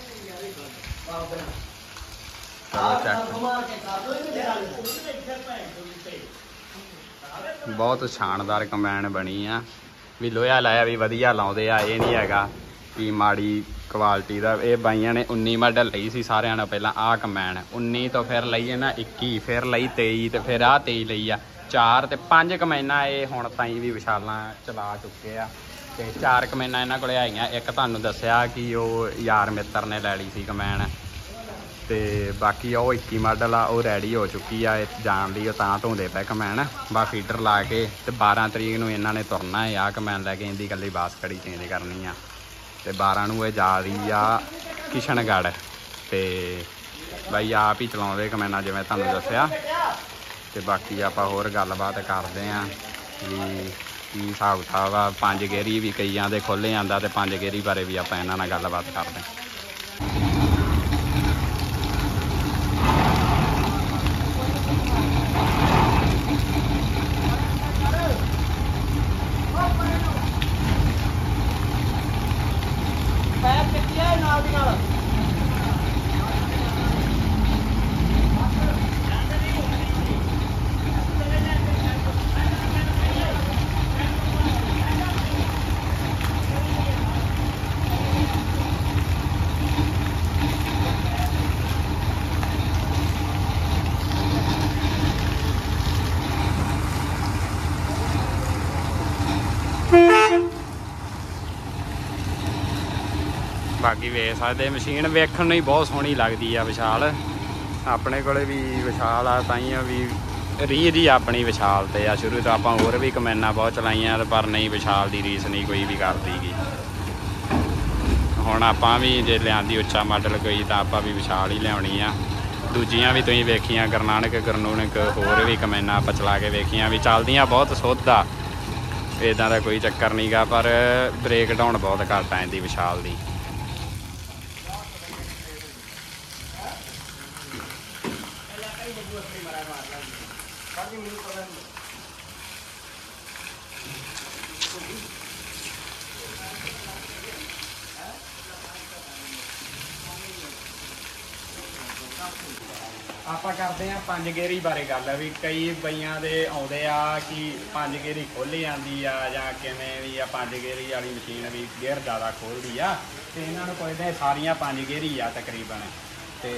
ਬਹੁਤ ਸ਼ਾਨਦਾਰ ਕਮੈਨ ਬਣੀ ਆ। ਵੀ ਲੋਹਾ ਲਾਇਆ ਵੀ ਵਧੀਆ ਲਾਉਂਦੇ ਆ। ਇਹ ਨਹੀਂ ਹੈਗਾ ਵੀ ਮਾੜੀ ਕੁਆਲਿਟੀ ਦਾ। ਇਹ ਬਾਈਆਂ ਨੇ ਉੱਨੀ ਮਾਡਲ ਲਈ ਸੀ ਸਾਰਿਆਂ ਨਾਲ ਪਹਿਲਾਂ। ਆਹ ਕਮੈਨ ਉੱਨੀ ਤੋਂ ਫਿਰ ਲਈ ਇਹਨਾਂ ਇੱਕੀ, ਫਿਰ ਲਈ ਤੇਈ ਤੇ ਫਿਰ ਆਹ ਤੇਈ ਲਈ ਆ। ਚਾਰ ਤੇ ਪੰਜ ਕਮੈਨਾਂ ਇਹ ਹੁਣ ਤਾਈਂ ਵੀ ਵਿਸ਼ਾਲਾਂ ਚਲਾ ਚੁੱਕੇ ਆ। ਤੇ ਚਾਰ ਕਮੈਨਾਂ ਇਹਨਾਂ ਕੋਲੇ ਆਈਆਂ। ਇੱਕ ਤੁਹਾਨੂੰ ਦੱਸਿਆ ਕਿ ਉਹ ਯਾਰ ਮਿੱਤਰ ਨੇ ਲੈ ਲਈ ਸੀ ਕਮੈਨ। ਤੇ ਬਾਕੀ ਉਹ ਇੱਕੀ ਮਾਡਲ ਆ, ਉਹ ਰੈਡੀ ਹੋ ਚੁੱਕੀ ਆ ਜਾਣ ਲਈ। ਉਹ ਤਾਂ ਧੋਂਦੇ ਪਏ ਕਮੈਨ ਬਾ ਫੀਡਰ ਲਾ ਕੇ। ਤੇ ਬਾਰਾਂ ਤਰੀਕ ਨੂੰ ਇਹਨਾਂ ਨੇ ਤੁਰਨਾ ਹੈ। ਆਹ ਕਮੈਨ ਲੈ ਕੇ ਇਹਦੀ ਇਕੱਲੀ ਬਾਸਕੜੀ ਚੇਂਜ ਕਰਨੀ ਆ। ਤੇ ਬਾਰਾਂ ਨੂੰ ਇਹ ਜਾ ਰਹੀ ਆ ਕਿਸ਼ਨਗੜ੍ਹ। ਤੇ ਬਾਈ ਆਪ ਹੀ ਚਲਾਉਂਦੇ ਕਮੈਨਾਂ ਜਿਵੇਂ ਤੁਹਾਨੂੰ ਦੱਸਿਆ। ਤੇ ਬਾਕੀ ਆਪਾਂ ਹੋਰ ਗੱਲਬਾਤ ਕਰਦੇ ਹਾਂ ਵੀ ਕੀ ਹਿਸਾਬ ਕਿਤਾਬ ਆ। ਪੰਜ ਗੇਰੀ ਵੀ ਕਈਆਂ ਦੇ ਖੁੱਲ੍ਹ ਜਾਂਦਾ ਤੇ ਪੰਜ ਗੇਰੀ ਬਾਰੇ ਵੀ ਆਪਾਂ ਇਹਨਾਂ ਨਾਲ ਗੱਲਬਾਤ ਕਰਦੇ ਹਾਂ। बाकी वेख सकते मशीन वेखण नहीं बहुत सोहनी लगती है विशाल। अपने को भी विशाल आ ताइयों भी रीझ ही अपनी विशाल ते आ। शुरू तो आप होर भी कमैना बहुत चलाइया पर नहीं विशाल की रीस नहीं कोई भी करती गी। हुण आपां भी जे लियांदी उच्चा मॉडल कोई तो आप भी विशाल ही लियाउणी आ। दूजियां भी तुसीं वेखियां गुरनानक गुरनूनक होर भी कमैना आप चला के वेखियां भी चलदियां बहुत सुध आ। इदां दा कोई चक्कर नहीं गा पर ब्रेक डाउन बहुत घट आ इहदी विशाल दी। ਆਪਾਂ ਕਰਦੇ ਹਾਂ ਪੰਜ ਗੇਰੀ ਬਾਰੇ ਗੱਲ ਵੀ ਕਈ ਬਈਆਂ ਦੇ ਆਉਂਦੇ ਆ ਕਿ ਪੰਜ ਗੇਰੀ ਖੁੱਲ੍ਹ ਜਾਂਦੀ ਆ ਜਾਂ ਕਿਵੇਂ ਵੀ ਆ। ਪੰਜ ਗੇਰੀ ਵਾਲੀ ਮਸ਼ੀਨ ਵੀ ਗੇਅਰ ਜ਼ਿਆਦਾ ਖੋਲ੍ਹਦੀ ਆ ਤੇ ਇਹਨਾਂ ਨੂੰ ਪੁੱਛਦੇ ਸਾਰੀਆਂ ਪੰਜ ਗੇਰੀ ਆ ਤਕਰੀਬਨ। ਤੇ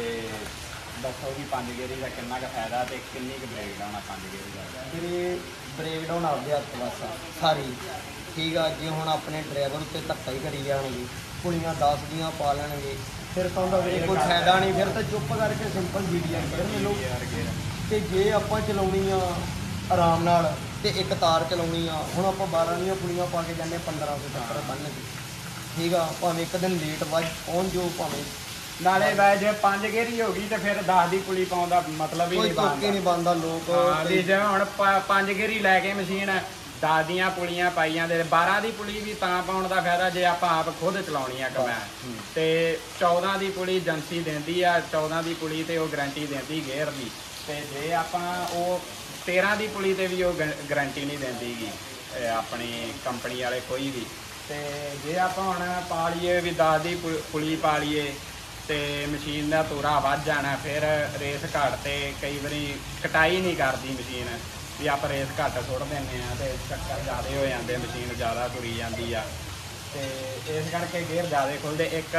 ਦੱਸੋ ਵੀ ਪੰਜ ਗੇਰੀ ਦਾ ਕਿੰਨਾ ਕੁ ਫਾਇਦਾ ਤੇ ਕਿੰਨੀ ਕੁ ਬ੍ਰੇਕ ਡਾਊਨ ਆ ਪੰਜ ਗੇਰੀ ਦਾ। ਵੀਰੇ ਬ੍ਰੇਕ ਡਾਊਨ ਆਪਦੇ ਹੱਥ ਬਸ ਸਾਰੀ ਠੀਕ ਆ। ਜੇ ਹੁਣ ਆਪਣੇ ਡਰਾਈਵਰ ਉੱਤੇ ਧੱਕਾ ਹੀ ਕਰੀ ਜਾਣਗੇ, ਪੁਲੀਆਂ ਦਸ ਦੀਆਂ ਪਾ ਲੈਣਗੇ, ਫਿਰ ਤਾਂ ਉਹਦਾ ਵੀਰੇ ਕੋਈ ਫਾਇਦਾ ਨਹੀਂ। ਫਿਰ ਤਾਂ ਚੁੱਪ ਕਰਕੇ ਸਿੰਪਲ ਜੀ ਡੀ ਆਰ ਗੇਅਰ ਮਿਲੋ। ਤੇ ਜੇ ਆਪਾਂ ਚਲਾਉਣੀ ਆ ਆਰਾਮ ਨਾਲ ਤੇ ਇੱਕ ਤਾਰ ਚਲਾਉਣੀ ਆ, ਹੁਣ ਆਪਾਂ ਬਾਰਾਂ ਦੀਆਂ ਪੁਲੀਆਂ ਪਾ ਕੇ ਜਾਂਦੇ ਪੰਦਰਾਂ ਸੌ ਚੱਕਰ ਬੰਨ ਕੇ ਠੀਕ ਆ। ਭਾਵੇਂ ਇੱਕ ਦਿਨ ਲੇਟ ਵੱਜ ਪਹੁੰਚ ਜਾਓ, ਭਾਵੇਂ ਨਾਲੇ ਵੈ ਜੇ ਪੰਜ ਗੇਰੀ ਹੋ ਗਈ ਤੇ ਫਿਰ ਦਸ ਦੀ ਪੁਲੀ ਪਾਉਣ ਦਾ ਮਤਲਬ ਹੀ ਨਹੀਂ ਬਣਦਾ। ਕੋਈ ਨਹੀਂ ਬਣਦਾ ਲੋਕ ਵੀ ਜੇ ਹੁਣ ਪੰਜ ਗੇਰੀ ਲੈ ਕੇ ਮਸ਼ੀਨ ਦਸ ਦੀਆਂ ਪੁਲੀਆਂ ਪਾਈ ਜਾਂਦੇ। ਬਾਰਾਂ ਦੀ ਪੁਲੀ ਵੀ ਤਾਂ ਪਾਉਣ ਦਾ ਫਾਇਦਾ ਜੇ ਆਪਾਂ ਆਪ ਖੁਦ ਚਲਾਉਣੀ ਆ ਕਮੈਨ। ਤੇ ਚੌਦਾਂ ਦੀ ਪੁਲੀ ਏਜੰਸੀ ਦਿੰਦੀ ਆ, ਚੌਦਾਂ ਦੀ ਪੁਲੀ ਤੇ ਉਹ ਗਰੰਟੀ ਦਿੰਦੀ ਗੇਅਰ ਦੀ। ਤੇ ਜੇ ਆਪਾਂ ਉਹ ਤੇਰਾਂ ਦੀ ਪੁਲੀ ਤੇ ਵੀ ਉਹ ਗਰੰਟੀ ਨਹੀਂ ਦਿੰਦੀ ਗੀ ਆਪਣੀ ਕੰਪਨੀ ਵਾਲੇ ਕੋਈ ਵੀ। ਤੇ ਜੇ ਆਪਾਂ ਹੁਣ ਪਾ ਲਈਏ ਵੀ ਦਸ ਦੀ ਪੁਲੀ ਪਾ ਲਈਏ ਤੇ ਮਸ਼ੀਨ ਦਾ ਤੋਰਾ ਵੱਧ ਜਾਣਾ, ਫਿਰ ਰੇਸ ਘੱਟ ਤੇ ਕਈ ਵਾਰੀ ਕਟਾਈ ਨਹੀਂ ਕਰਦੀ ਮਸ਼ੀਨ ਵੀ ਆਪਾਂ ਰੇਸ ਘੱਟ ਸੁੱਟ ਦਿੰਦੇ ਆ ਤੇ ਚੱਕਰ ਜ਼ਿਆਦਾ ਹੋ ਜਾਂਦੇ, ਮਸ਼ੀਨ ਜ਼ਿਆਦਾ ਤੁਰੀ ਜਾਂਦੀ ਆ। ਤੇ ਇਸ ਕਰਕੇ ਗੇਅਰ ਜ਼ਿਆਦਾ ਖੁੱਲ੍ਹਦੇ। ਇੱਕ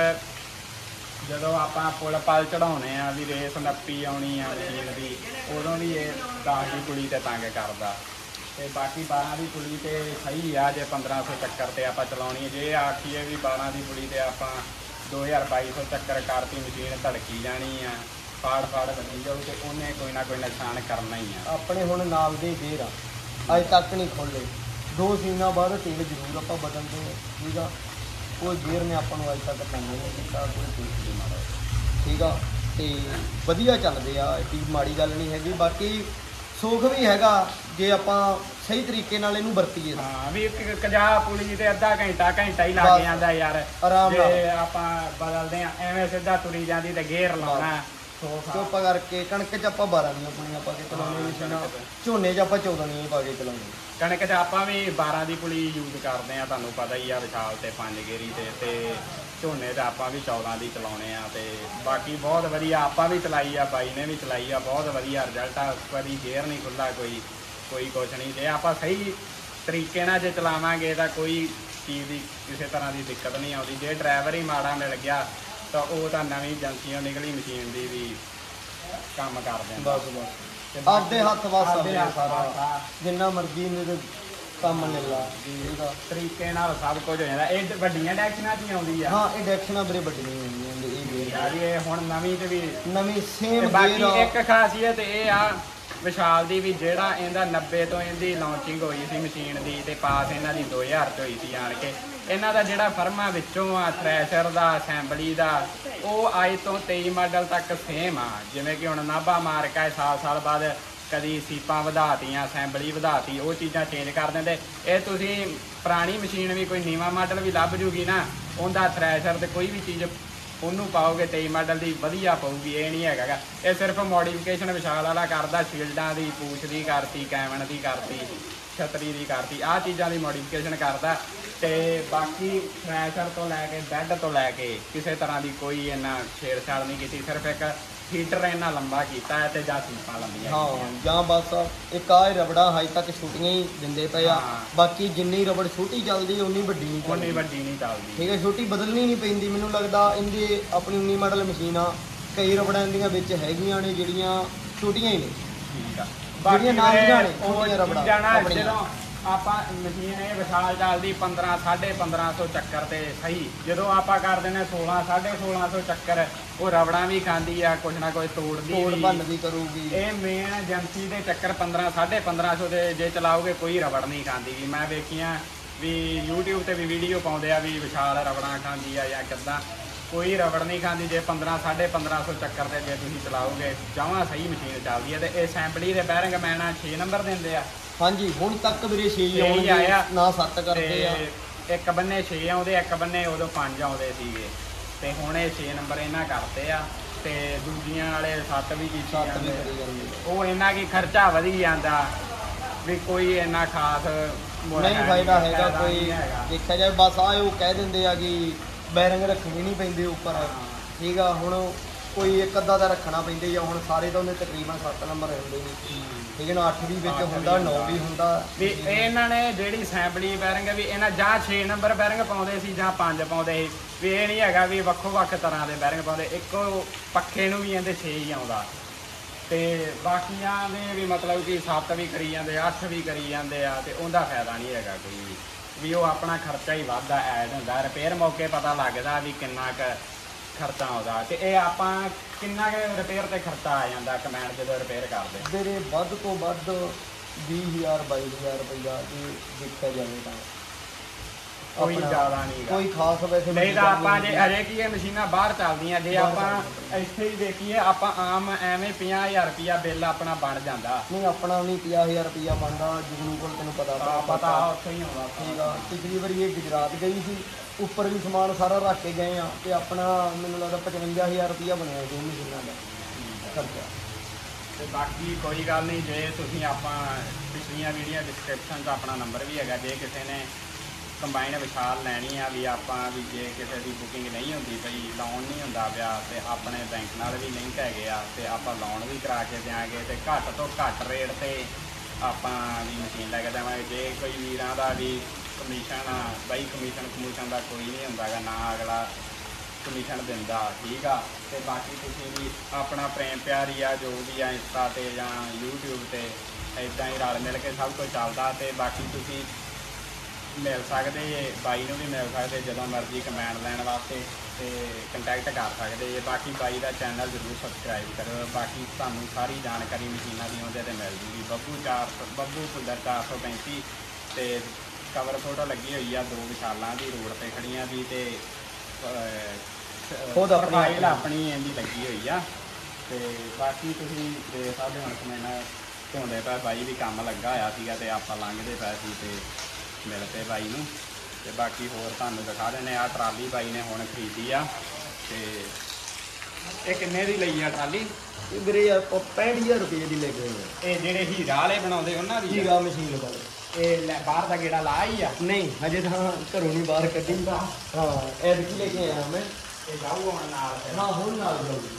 ਜਦੋਂ ਆਪਾਂ ਪੁਲ ਪਲ ਚੜਾਉਣੇ ਆ ਵੀ ਰੇਸ ਨੱਪੀ ਆਉਣੀ ਆ ਮਸ਼ੀਨ ਦੀ, ਉਦੋਂ ਵੀ ਇਹ ਦਸ ਦੀ ਪੁਲੀ ਤੇ ਤੰਗ ਕਰਦਾ। ਤੇ ਬਾਕੀ ਬਾਰਾਂ ਦੀ ਪੁਲੀ ਤੇ ਸਹੀ ਆ ਜੇ ਪੰਦਰਾਂ ਸੌ ਚੱਕਰ ਤੇ ਆਪਾਂ ਚਲਾਉਣੀ। ਜੇ ਆਖੀਏ ਵੀ ਬਾਰਾਂ ਦੀ ਪੁਲੀ ਤੇ ਆਪਾਂ ਦੋ ਹਜ਼ਾਰ ਬਾਈ ਸੌ ਚੱਕਰ ਕਰਤੀ ਮਸ਼ੀਨ ਧੜਕੀ ਜਾਣੀ ਆ, ਫਾੜ ਫਾੜ ਵੱਜੀ ਜਾਊ ਤੇ ਉਹਨੇ ਕੋਈ ਨਾ ਕੋਈ ਨੁਕਸਾਨ ਕਰਨਾ ਹੀ ਆ। ਆਪਣੇ ਹੁਣ ਨਾਲ ਦੇ ਗੇਅਰ ਆ ਅੱਜ ਤੱਕ ਨਹੀਂ ਖੋਲ੍ਹੇ। ਦੋ ਸੀਨਾਂ ਬਾਅਦ ਤੇਲ ਜ਼ਰੂਰ ਆਪਾਂ ਬਦਲਦੇ ਹਾਂ ਠੀਕ ਆ। ਉਹ ਗੇਅਰ ਨੇ ਆਪਾਂ ਨੂੰ ਅੱਜ ਤੱਕ ਤੰਗ ਨਹੀਂ ਕੀਤਾ, ਕੋਈ ਠੀਕ ਨਹੀਂ ਮਾੜਾ ਠੀਕ ਆ। ਤੇ ਵਧੀਆ ਚੱਲਦੇ ਆ, ਐਡੀ ਮਾੜੀ ਗੱਲ ਨਹੀਂ ਹੈਗੀ। ਬਾਕੀ ਸੁੱਖ ਵੀ ਹੈਗਾ ਜੇ ਆਪਾਂ ਸਹੀ ਤਰੀਕੇ ਨਾਲ ਇਹਨੂੰ ਵਰਤੀਏ। ਹਾਂ ਵੀ ਪੰਜਾਹ ਪੁਲੀ ਤੇ ਅੱਧਾ ਘੰਟਾ ਘੰਟਾ ਹੀ ਲੱਗ ਜਾਂਦਾ ਯਾਰ ਆਰਾਮ ਨਾਲ। ਜੇ ਆਪਾਂ ਬਦਲਦੇ ਆ ਐਵੇਂ ਸਿੱਧਾ ਤੁਰੀ ਜਾਂਦੀ ਤੇ ਗੇਅਰ ਲਾਉਣਾ ਚੁੱਪ ਕਰਕੇ। ਕਣਕ 'ਚ ਆਪਾਂ ਬਾਰਾਂ ਦੀਆਂ ਪੁਲੀਆਂ ਪਾ ਕੇ ਚਲਾਉਂਦੇ, ਝੋਨੇ 'ਚ ਆਪਾਂ ਚੌਦਾਂ ਦੀਆਂ ਪਾ ਕੇ ਚਲਾਉਂਦੇ। ਕਣਕ 'ਚ ਆਪਾਂ ਵੀ ਬਾਰਾਂ ਦੀ ਪੁਲੀ ਯੂਜ਼ ਕਰਦੇ ਆ, ਤੁਹਾਨੂੰ ਪਤਾ ਹੀ ਆ ਵਿਸ਼ਾਲ ਤੇ ਪੰਜ ਗੇਰੀ ਤੇ। ਤੇ ਝੋਨੇ 'ਚ ਆਪਾਂ ਵੀ ਚੌਦਾਂ ਦੀ ਚਲਾਉਣੇ ਆ। ਤੇ ਬਾਕੀ ਬਹੁਤ ਵਧੀਆ ਆਪਾਂ ਵੀ ਚਲਾਈ ਆ, ਬਾਈ ਨੇ ਵੀ ਚਲਾਈ ਆ, ਬਹੁਤ ਵਧੀਆ ਰਿਜ਼ਲਟ ਆ। ਕਦੀ ਗੇਅਰ ਨਹੀਂ ਖੁੱਲ੍ਹਾ, ਕੋਈ ਕੋਈ ਕੁਛ ਨਹੀਂ। ਜੇ ਆਪਾਂ ਸਹੀ ਤਰੀਕੇ ਨਾਲ ਜੇ ਚਲਾਵਾਂਗੇ ਤਾਂ ਕੋਈ ਚੀਜ਼ ਦੀ ਕਿਸੇ ਤਰ੍ਹਾਂ ਦੀ ਦਿੱਕਤ ਨਹੀਂ ਆਉਂਦੀ। ਜੇ ਡਰਾਈਵਰ ਹੀ ਮਾੜਾ ਮਿਲ ਗਿਆ ਤਾਂ ਉਹ ਤਾਂ ਨਵੀਂ ਏਜੰਸੀਆਂ ਨਿਕਲੀ ਮਸ਼ੀਨ ਦੀ ਵੀ ਕੰਮ ਕਰਦੇ ਆ। ਬਸ ਬਸ ਆਪਦੇ ਹੱਥ ਵਾਸਤੇ ਸਾਰਾ ਜਿੰਨਾ ਮਰਜ਼ੀ ਮੇਰੇ ਕੰਮ ਲੈ ਲਾ ਠੀਕ ਆ। ਤਰੀਕੇ ਨਾਲ ਸਭ ਕੁਝ ਹੋ ਜਾਂਦਾ। ਇਹ ਵੱਡੀਆਂ ਡੈਕਸ਼ਨਾਂ 'ਚ ਹੀ ਆਉਂਦੀ ਆ। ਹਾਂ ਇਹ ਡੈਕਸ਼ਨਾਂ ਬੜੇ ਵੱਡੀਆਂ ਹੁੰਦੀਆਂ ਇਹ ਗੇਅਰ। ਇਹ ਹੁਣ ਨਵੀਂ ਤੇ ਵੀ ਨਵੀਂ ਸੇਮ ਬਾਕੀ ਇੱਕ ਖਾਸੀਅਤ ਇਹ ਆ ਵਿਸ਼ਾਲ ਦੀ ਵੀ ਜਿਹੜਾ ਇਹਦਾ ਨੱਬੇ ਤੋਂ ਇਹਦੀ ਲਾਂਚਿੰਗ ਹੋਈ ਸੀ ਮਸ਼ੀਨ ਦੀ ਤੇ ਪਾਸ ਇਹਨਾਂ ਦੀ ਦੋ ਹਜ਼ਾਰ 'ਚ ਹੋਈ ਸੀ ਆਣ ਕੇ। ਇਹਨਾਂ ਦਾ ਜਿਹੜਾ ਫਰਮਾ ਵਿੱਚੋਂ ਆ ਥ੍ਰੈਸ਼ਰ ਦਾ ਅਸੈਂਬਲੀ ਦਾ ਉਹ ਅੱਜ ਤੋਂ ਤੇਈ ਮਾਡਲ ਤੱਕ ਸੇਮ ਆ। ਜਿਵੇਂ ਕਿ ਹੁਣ ਨਾਭਾ ਮਾਰਕਾ ਸਾਲ ਸਾਲ ਬਾਅਦ ਕਦੀ ਸੀਪਾਂ ਵਧਾਤੀਆਂ, ਅਸੈਂਬਲੀ ਵਧਾਤੀ, ਉਹ ਚੀਜ਼ਾਂ ਚੇਂਜ ਕਰ ਦਿੰਦੇ। ਇਹ ਤੁਸੀਂ ਪੁਰਾਣੀ ਮਸ਼ੀਨ ਵੀ ਕੋਈ ਨੀਵਾਂ ਮਾਡਲ ਵੀ ਲੱਭ ਜੂਗੀ ਨਾ, ਉਹਦਾ ਥ੍ਰੈਸ਼ਰ ਤੇ ਕੋਈ ਵੀ ਚੀਜ਼ ਉਹਨੂੰ ਪਾਓਗੇ ਤੇਈ ਮਾਡਲ ਦੀ ਵਧੀਆ ਪਊਗੀ। ਇਹ ਨਹੀਂ ਹੈਗਾ ਗਾ, ਇਹ ਸਿਰਫ ਮੋਡੀਫਿਕੇਸ਼ਨ ਵਿਸ਼ਾਲ ਵਾਲਾ ਕਰਦਾ, ਸ਼ੀਲਡਾਂ ਦੀ ਪੂਛ ਦੀ ਕਰਤੀ, ਕੈਮਨ ਦੀ ਕਰਤੀ, ਛਤਰੀ ਦੀ ਕਰਤੀ, ਆਹ ਚੀਜ਼ਾਂ ਦੀ ਮੋਡੀਫਿਕੇਸ਼ਨ ਕਰਦਾ। ਤੇ ਬਾਕੀ ਥ੍ਰੈਸ਼ਰ ਤੋਂ ਲੈ ਕੇ ਬੈੱਡ ਤੋਂ ਲੈ ਕੇ ਕਿਸੇ ਤਰ੍ਹਾਂ ਦੀ ਕੋਈ ਇੰਨਾ ਛੇੜਛਾੜ ਨਹੀਂ ਕੀਤੀ, ਸਿਰਫ ਇੱਕ ਹੀਟਰ ਇੰਨਾ ਲੰਬਾ ਕੀਤਾ ਹੈ ਤੇ ਜਾਂ ਸੀਪਾਂ ਲੰਬੀਆਂ ਹਾਂ, ਜਾਂ ਬਸ ਇੱਕ ਆਹ ਰਬੜਾ ਹਜੇ ਤੱਕ ਛੋਟੀਆਂ ਹੀ ਦਿੰਦੇ ਪਏ ਆ। ਬਾਕੀ ਜਿੰਨੀ ਰਬੜ ਛੋਟੀ ਚੱਲਦੀ ਉਨੀ ਵੱਡੀ ਨਹੀਂ ਚੱਲਦੀ, ਉਨੀ ਵੱਡੀ ਨਹੀਂ ਚੱਲਦੀ। ਠੀਕ ਹੈ, ਛੋਟੀ ਬਦਲਣੀ ਨਹੀਂ ਪੈਂਦੀ। ਮੈਨੂੰ ਲੱਗਦਾ ਇਹਦੀ ਆਪਣੀ ਉੱਨੀ ਮਾਡਲ ਮਸ਼ੀਨ ਆ, ਕਈ ਰਬੜਾਂ ਦੀਆਂ ਵਿੱਚ ਹੈਗੀਆਂ ਨੇ ਜਿਹੜੀਆਂ ਛੋਟੀਆਂ ਹੀ ਨੇ, ਠੀਕ ਆ, ਜਿਹੜੀਆਂ ਨਾਲ ਦੀਆਂ ਨੇ ਉਹ ਛੋਟੀਆਂ ਰਬੜਾਂ ਜਾਣਾ ਆਪਣੀਆਂ। ਜਦੋਂ ਆਪਾਂ ਮਸ਼ੀਨ ਇਹ ਵਿਸ਼ਾਲ ਚੱਲਦੀ ਪੰਦਰਾਂ ਸਾਢੇ ਪੰਦਰਾਂ ਸੌ ਚੱਕਰ ਤੇ ਸਹੀ, ਜਦੋਂ ਆਪਾਂ ਕਰ ਦਿੰਦੇ ਸੋਲਾਂ ਸਾਢੇ ਸੋਲਾਂ ਸੌ ਚੱਕਰ, ਉਹ ਰਬੜਾਂ ਵੀ ਖਾਂਦੀ ਆ, ਕੁਛ ਨਾ ਕੁਛ ਤੋੜਦੀ ਤੋੜ ਵੀ ਭੰਨ ਵੀ ਕਰੂਗੀ। ਇਹ ਮੇਨ ਏਜੰਸੀ ਦੇ ਚੱਕਰ ਪੰਦਰਾਂ ਸਾਢੇ ਪੰਦਰਾਂ ਸੌ ਦੇ ਜੇ ਚਲਾਓਗੇ ਕੋਈ ਰਬੜ ਨਹੀਂ ਖਾਂਦੀ ਗੀ। ਮੈਂ ਵੇਖੀਆਂ ਵੀ YouTube ਤੇ ਵੀ ਵੀਡੀਓ ਪਾਉਂਦੇ ਆ ਵੀ ਵਿਸ਼ਾਲ ਰਬੜਾਂ ਖਾਂਦੀ ਆ ਜਾਂ ਕਿੱਦਾਂ, ਕੋਈ ਰਬੜ ਨਹੀਂ ਖਾਂਦੀ। ਜੇ ਪੰਦਰਾਂ ਸਾਢੇ ਪੰਦਰਾਂ ਸੌ ਚੱਕਰ ਤੇ ਜੇ ਤੁਸੀਂ ਚਲਾਓਗੇ ਜਮਾਂ ਸਹੀ ਮਸ਼ੀਨ ਚੱਲਦੀ ਹੈ। ਤੇ ਇਹ ਸੈਂਪਲੀ ਦੇ ਬੈਰਿੰਗ ਮੈਨਾ ਛੇ ਨੰਬਰ ਦਿੰਦੇ ਆ। ਹਾਂਜੀ, ਹੁਣ ਤੱਕ ਵੀਰੇ ਛੇ ਹੀ ਛੇ ਹੀ ਆਇਆ ਆਉਣਗੇ, ਨਾ ਸੱਤ ਕਰਦੇ ਆ। ਤੇ ਇੱਕ ਬੰਨੇ ਛੇ ਆਉਂਦੇ, ਇੱਕ ਬੰਨੇ ਉਦੋਂ ਪੰਜ ਆਉਂਦੇ ਸੀਗੇ, ਤੇ ਹੁਣ ਇਹ ਛੇ ਨੰਬਰ ਇਹਨਾਂ ਕਰਤੇ ਆ। ਤੇ ਦੂਜੀਆਂ ਵਾਲੇ ਸੱਤ ਵੀ ਕੀਤੀ ਸੱਤ ਵੀ ਜਾਂਦੇ, ਕਰੀ ਜਾਂਦੇ। ਉਹ ਇਹਨਾਂ ਕੀ ਖਰਚਾ ਵਧੀ ਜਾਂਦਾ ਵੀ ਕੋਈ ਇੰਨਾ ਖਾਸ ਮੁੱਲ ਨਹੀਂ ਹੈ ਫਾਇਦਾ ਨਹੀਂ, ਹੈਗਾ ਫਾਇਦਾ ਕੋਈ, ਨਹੀਂ ਹੈਗਾ। ਦੇਖਿਆ ਜਾਏ ਬਸ ਆ ਉਹ ਕਹਿ ਦਿੰਦੇ ਆ ਕਿ ਬੈਰਿੰਗ ਰੱਖਣੀ ਨਹੀਂ ਪੈਂਦੇ ਉੱਪਰ, ਠੀਕ ਆ। ਹੁਣ ਕੋਈ ਇੱਕ ਅੱਧਾ ਦਾ ਰੱਖਣਾ ਪੈਂਦੇ ਆ, ਹੁਣ ਸਾਰੇ ਤਾਂ ਉਹਦੇ ਤਕਰੀਬਨ ਸੱਤ ਨੰਬਰ ਹੁੰਦੇ ਨੇ, ਠੀਕ ਹੈ ਨਾ, ਅੱਠ ਵੀ ਵਿੱਚ ਹੁੰਦਾ, ਨੌ ਵੀ ਹੁੰਦਾ। ਵੀ ਇਹਨਾਂ ਨੇ ਜਿਹੜੀ ਸੈਂਪਲੀ ਬੈਰਿੰਗ ਵੀ ਇਹਨਾਂ ਜਾਂ ਛੇ ਨੰਬਰ ਬੈਰਿੰਗ ਪਾਉਂਦੇ ਸੀ ਜਾਂ ਪੰਜ ਪਾਉਂਦੇ ਸੀ, ਵੀ ਇਹ ਨਹੀਂ ਹੈਗਾ ਵੀ ਵੱਖੋ ਵੱਖ ਤਰ੍ਹਾਂ ਦੇ ਬੈਰਿੰਗ ਪਾਉਂਦੇ, ਇੱਕੋ ਪੱਖੇ ਨੂੰ ਵੀ ਇਹਦੇ ਛੇ ਹੀ ਆਉਂਦਾ। ਤੇ ਬਾਕੀਆਂ ਦੇ ਵੀ ਮਤਲਬ ਕਿ ਸੱਤ ਵੀ ਕਰੀ ਜਾਂਦੇ, ਅੱਠ ਵੀ ਕਰੀ ਜਾਂਦੇ ਆ, ਤੇ ਉਹਦਾ ਫਾਇਦਾ ਨਹੀਂ ਹੈਗਾ ਕੋਈ ਵੀ, ਵੀ ਉਹ ਆਪਣਾ ਖਰਚਾ ਹੀ ਵੱਧਦਾ ਐਡ ਹੁੰਦਾ। ਰਿਪੇਅਰ ਮੌਕੇ ਪਤਾ ਲੱਗਦਾ ਵੀ ਕਿੰਨਾ ਕੁ ਖਰਚਾ ਆਉਂਦਾ, ਤੇ ਇਹ ਆਪਾਂ ਕਿੰਨਾ ਕੁ ਰਿਪੇਅਰ ਤੇ ਖਰਚਾ ਆ ਜਾਂਦਾ ਕਮੈਂਡ ਜਦੋਂ ਰਿਪੇਅਰ ਕਰਦੇ? ਮੇਰੇ ਵੱਧ ਤੋਂ ਵੱਧ ਵੀਹ ਹਜ਼ਾਰ ਬਾਈ ਹਜ਼ਾਰ ਰੁਪਈਆ ਜੇ ਦੇਖਿਆ ਜਾਵੇ ਤਾਂ ਕੋਈ ਜ਼ਿਆਦਾ ਨਹੀਂ, ਕੋਈ ਖਾਸ ਵੈਸੇ ਨਹੀਂ ਤਾਂ ਆਪਾਂ ਜੇ ਹਰੇਕ ਹੀ ਇਹ ਮਸ਼ੀਨਾਂ ਬਾਹਰ ਚੱਲਦੀਆਂ, ਜੇ ਆਪਾਂ ਇੱਥੇ ਹੀ ਦੇਖੀਏ ਆਪਾਂ ਆਮ ਐਵੇਂ ਪੰਜਾਹ ਹਜ਼ਾਰ ਰੁਪਈਆ ਬਿੱਲ ਆਪਣਾ ਬਣ ਜਾਂਦਾ। ਨਹੀਂ, ਆਪਣਾ ਨਹੀਂ ਪੰਜਾਹ ਹਜ਼ਾਰ ਰੁਪਈਆ ਬਣਦਾ, ਜਗਨੂ ਕੋਲ ਤੈਨੂੰ ਪਤਾ ਤਾਂ ਪਤਾ ਉੱਥੇ ਹੀ ਆਉਂਦਾ, ਠੀਕ ਆ। ਪਿਛਲੀ ਵਾਰੀ ਇਹ ਗੁਜਰਾਤ ਗਈ ਸੀ, ਉੱਪਰ ਵੀ ਸਮਾਨ ਸਾਰਾ ਰੱਖ ਕੇ ਗਏ ਆ, ਤੇ ਆਪਣਾ ਮੈਨੂੰ ਲੱਗਦਾ ਪਚਵੰਜਾ ਹਜ਼ਾਰ ਰੁਪਈਆ ਬਣਿਆ ਦੋ ਮਸ਼ੀਨਾਂ ਦਾ ਖਰਚਾ। ਤੇ ਬਾਕੀ ਕੋਈ ਗੱਲ ਨਹੀਂ, ਜੇ ਤੁਸੀਂ ਆਪਾਂ ਪਿਛਲੀਆਂ ਵੀਡੀਓ ਡਿਸਕ੍ਰਿਪਸ਼ਨ 'ਚ ਆਪਣਾ ਨੰਬਰ ਵੀ ਹੈਗਾ, ਜੇ ਕਿਸੇ ਨੇ ਕੰਬਾਈਨ ਵਿਸ਼ਾਲ ਲੈਣੀ ਆ, ਵੀ ਆਪਾਂ ਵੀ ਜੇ ਕਿਸੇ ਦੀ ਬੁਕਿੰਗ ਨਹੀਂ ਹੁੰਦੀ ਪਈ, ਲੋਨ ਨਹੀਂ ਹੁੰਦਾ ਪਿਆ, ਤੇ ਆਪਣੇ ਬੈਂਕ ਨਾਲ ਵੀ ਲਿੰਕ ਹੈਗੇ ਆ, ਤੇ ਆਪਾਂ ਲੋਨ ਵੀ ਕਰਾ ਕੇ ਦਿਆਂਗੇ, ਤੇ ਘੱਟ ਤੋਂ ਘੱਟ ਰੇਟ ਤੇ ਆਪਾਂ ਵੀ ਮਸ਼ੀਨ ਲੈ ਕੇ ਦੇਵਾਂਗੇ। ਜੇ ਕੋਈ ਵੀਰਾਂ ਦਾ ਵੀ ਕਮਿਸ਼ਨ ਆ ਬਾਈ, ਕਮਿਸ਼ਨ ਕਮਿਸ਼ਨ ਦਾ ਕੋਈ ਨਹੀਂ ਹੁੰਦਾ ਗਾ, ਨਾ ਅਗਲਾ ਕਮਿਸ਼ਨ ਦਿੰਦਾ, ਠੀਕ ਆ। ਤੇ ਬਾਕੀ ਤੁਸੀਂ ਵੀ ਆਪਣਾ ਪ੍ਰੇਮ ਪਿਆਰ ਹੀ ਆ, ਜੋ ਵੀ ਆ ਇੰਸਟਾ ਤੇ ਜਾਂ YouTube ਤੇ ਇੱਦਾਂ ਹੀ ਰਲ ਮਿਲ ਕੇ ਸਭ ਕੁਝ ਚੱਲਦਾ। ਤੇ ਬਾਕੀ ਤੁਸੀਂ ਮਿਲ ਸਕਦੇ ਜੇ, ਬਾਈ ਨੂੰ ਵੀ ਮਿਲ ਸਕਦੇ ਜਦੋਂ ਮਰਜ਼ੀ ਕਮੈਂਡ ਲੈਣ ਵਾਸਤੇ, ਤੇ ਕੰਟੈਕਟ ਕਰ ਸਕਦੇ ਜੇ। ਬਾਕੀ ਬਾਈ ਦਾ ਚੈਨਲ ਜ਼ਰੂਰ ਸਬਸਕ੍ਰਾਈਬ ਕਰੋ। ਬਾਕੀ ਤੁਹਾਨੂੰ ਸਾਰੀ ਜਾਣਕਾਰੀ ਮਸ਼ੀਨਾਂ ਦੀ ਉਹਦੇ 'ਤੇ ਮਿਲ ਜੂਗੀ। ਬੱਬੂ ਚਾਰ ਸੌ ਬੱਬੂ ਕੁਲਰ ਚਾਰ ਸੌ ਪੈਂਤੀ ਤੇ ਕਵਰ ਫੋਟੋ ਲੱਗੀ ਹੋਈ ਆ, ਦੋ ਵਿਸ਼ਾਲਾਂ ਦੀ ਰੋਡ ਤੇ ਖੜੀਆਂ ਦੀ, ਤੇ ਖੁਦ ਆਪਣੀ ਫਾਈਲ ਆਪਣੀ ਇਹਦੀ ਲੱਗੀ ਹੋਈ ਆ। ਤੇ ਬਾਕੀ ਤੁਸੀਂ ਦੇਖ ਸਕਦੇ ਹੁਣ ਕਮੈਂਟ ਧੋਂਦੇ ਪਏ, ਬਾਈ ਵੀ ਕੰਮ ਲੱਗਾ ਹੋਇਆ ਸੀਗਾ, ਤੇ ਆਪਾਂ ਲੰਘਦੇ ਪਏ ਸੀ ਤੇ ਮਿਲ ਪਏ ਬਾਈ ਨੂੰ। ਤੇ ਬਾਕੀ ਹੋਰ ਤੁਹਾਨੂੰ ਦਿਖਾ ਦਿੰਦੇ ਆ, ਟਰਾਲੀ ਬਾਈ ਨੇ ਹੁਣ ਖਰੀਦੀ ਆ। ਤੇ ਇਹ ਕਿੰਨੇ ਦੀ ਲਈ ਆ ਟਰਾਲੀ? ਇਹ ਵੀਰੇ ਆਪਾਂ ਪੈਂਹਠ ਹਜ਼ਾਰ ਰੁਪਏ ਦੀ ਲੈ ਗਏ ਆ। ਇਹ ਜਿਹੜੇ ਹੀਰਾ ਵਾਲੇ ਬਣਾਉਂਦੇ ਉਹਨਾਂ ਦੀ ਹੀਰਾ ਮਸ਼ੀਨ ਵਾਲੇ। ਇਹ ਲੈ ਬਾਹਰ ਦਾ ਗੇੜਾ ਲਾ ਹੀ ਆ? ਨਹੀਂ, ਹਜੇ ਤਾਂ ਘਰੋਂ ਨਹੀਂ ਬਾਹਰ ਕੱਢੀ। ਹਾਂ, ਐਤਕੀ ਲੈ ਕੇ ਆਇਆ ਮੈਂ। ਇਹ ਜਾਊ ਹੁਣ ਨਾਲ? ਹਾਂ, ਹੁਣ ਨਾਲ ਜਾਊਗੀ।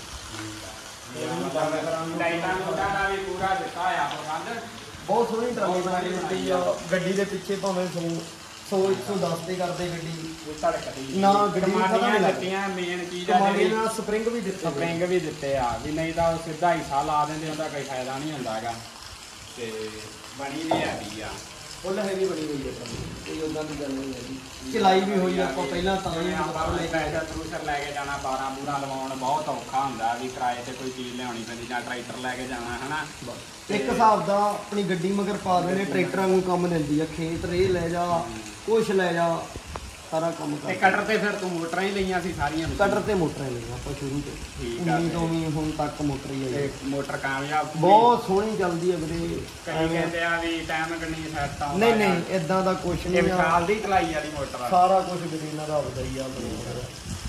ਲਾਈਟਾਂ ਲੂਟਾਂ ਦਾ ਵੀ ਪੂਰਾ ਦਿੱਤਾ ਆ ਪ੍ਰਬੰਧ। ਬਹੁਤ ਸੋਹਣੀ ਟਰਾਲੀ ਬਣਾ ਕੇ ਦਿੱਤੀ ਆ। ਗੱਡੀ ਦੇ ਪਿੱਛੇ ਭਾਵੇਂ ਸੌ ਸੌ ਇੱਕ ਸੌ ਦਸ ਤੇ ਕਰਦੇ ਗੱਡੀ, ਧੜਕਦੀ ਨਾ ਗੱਡੀ ਨੂੰ ਪਤਾ ਨਹੀਂ ਦਿੱਤੀਆਂ। ਮੇਨ ਚੀਜ਼ ਆ ਕਮਾਂਡੀ ਨਾਲ ਸਪਰਿੰਗ ਵੀ ਦਿੱਤੇ, ਸਪਰਿੰਗ ਵੀ ਦਿੱਤੇ ਆ, ਵੀ ਨਹੀਂ ਤਾਂ ਸਿੱਧਾ ਹਿੱਸਾ ਲਾ ਦਿੰਦੇ, ਉਹਦਾ ਕੋਈ ਫਾਇਦਾ ਨਹੀਂ ਹੁੰਦਾ ਹੈਗਾ। ਤੇ ਬਣੀ ਵੀ ਹੈਗੀ ਆ, ਫੁੱਲ ਹੈਵੀ ਬਣੀ ਹੋਈ ਹੈ, ਕੋਈ ਉਦਾਂ ਦੀ ਗੱਲ ਨਹੀਂ ਹੈਗੀ। ਚਲਾਈ ਵੀ ਹੋਈ ਆਪਾਂ ਪਹਿਲਾਂ ਤਾਂ ਹੀ ਪ੍ਰੈਸ਼ਰ ਪ੍ਰੂਸ਼ਰ ਲੈ ਕੇ ਜਾਣਾ, ਬਾਰਾਂ ਬੂਰਾਂ ਲਵਾਉਣ ਬਹੁਤ ਔਖਾ ਹੁੰਦਾ, ਵੀ ਕਿਰਾਏ ਤੇ ਕੋਈ ਚੀਜ਼ ਲਿਆਉਣੀ ਪੈਂਦੀ, ਜਾਂ ਟਰੈਕਟਰ ਲੈ ਕੇ ਜਾਣਾ ਹਨਾ। ਇੱਕ ਹਿਸਾਬ ਦਾ ਆਪਣੀ ਗੱਡੀ ਮਗਰ ਪਾ ਦੇਣੇ, ਟਰੈਕਟਰਾਂ ਨੂੰ ਕੰਮ ਦਿੰਦੀ ਆ। ਖੇਤ ਰੇ ਲੈ ਜਾ, ਕੁਛ ਲੈ ਜਾ, ਸਾਰਾ ਕੰਮ ਤੇ ਕਰ ਕਟਰ ਤੇ ਫਿਰ ਤੂੰ ਮੋਟਰਾਂ ਹੀ ਲਈਆਂ ਸੀ ਸਾਰੀਆਂ ਕਟਰ ਤੇ ਮੋਟਰਾਂ ਲਈਆਂ ਆਪਾਂ ਸ਼ੁਰੂ ਤੋਂ ਠੀਕ ਆ ਉੱਨੀ ਤੋਂ ਵੀ ਹੁਣ ਤੱਕ ਮੋਟਰ ਹੀ ਆਈ ਤੇ ਮੋਟਰ ਕਾਮਯਾਬ ਬਹੁਤ ਸੋਹਣੀ ਚੱਲਦੀ ਹੈ ਵੀਰੇ। ਕਈ ਕਹਿੰਦੇ ਆ ਵੀ ਟਾਈਮ ਕੰਨੀ ਸੈੱਟ ਆਉਂਦਾ ਨਹੀਂ ਨਹੀਂ ਇਦਾਂ ਦਾ ਕੁਝ ਇਹ ਨਹੀਂ ਆ, ਵਿਸ਼ਾਲ ਦੀ ਚਲਾਈ ਵਾਲੀ ਮੋਟਰ ਆ ਸਾਰਾ ਕੁਝ ਵੀਰੇ ਇਹਨਾਂ ਦਾ ਆਪਦਾ ਹੀ ਆ ਬਰੋਬਰ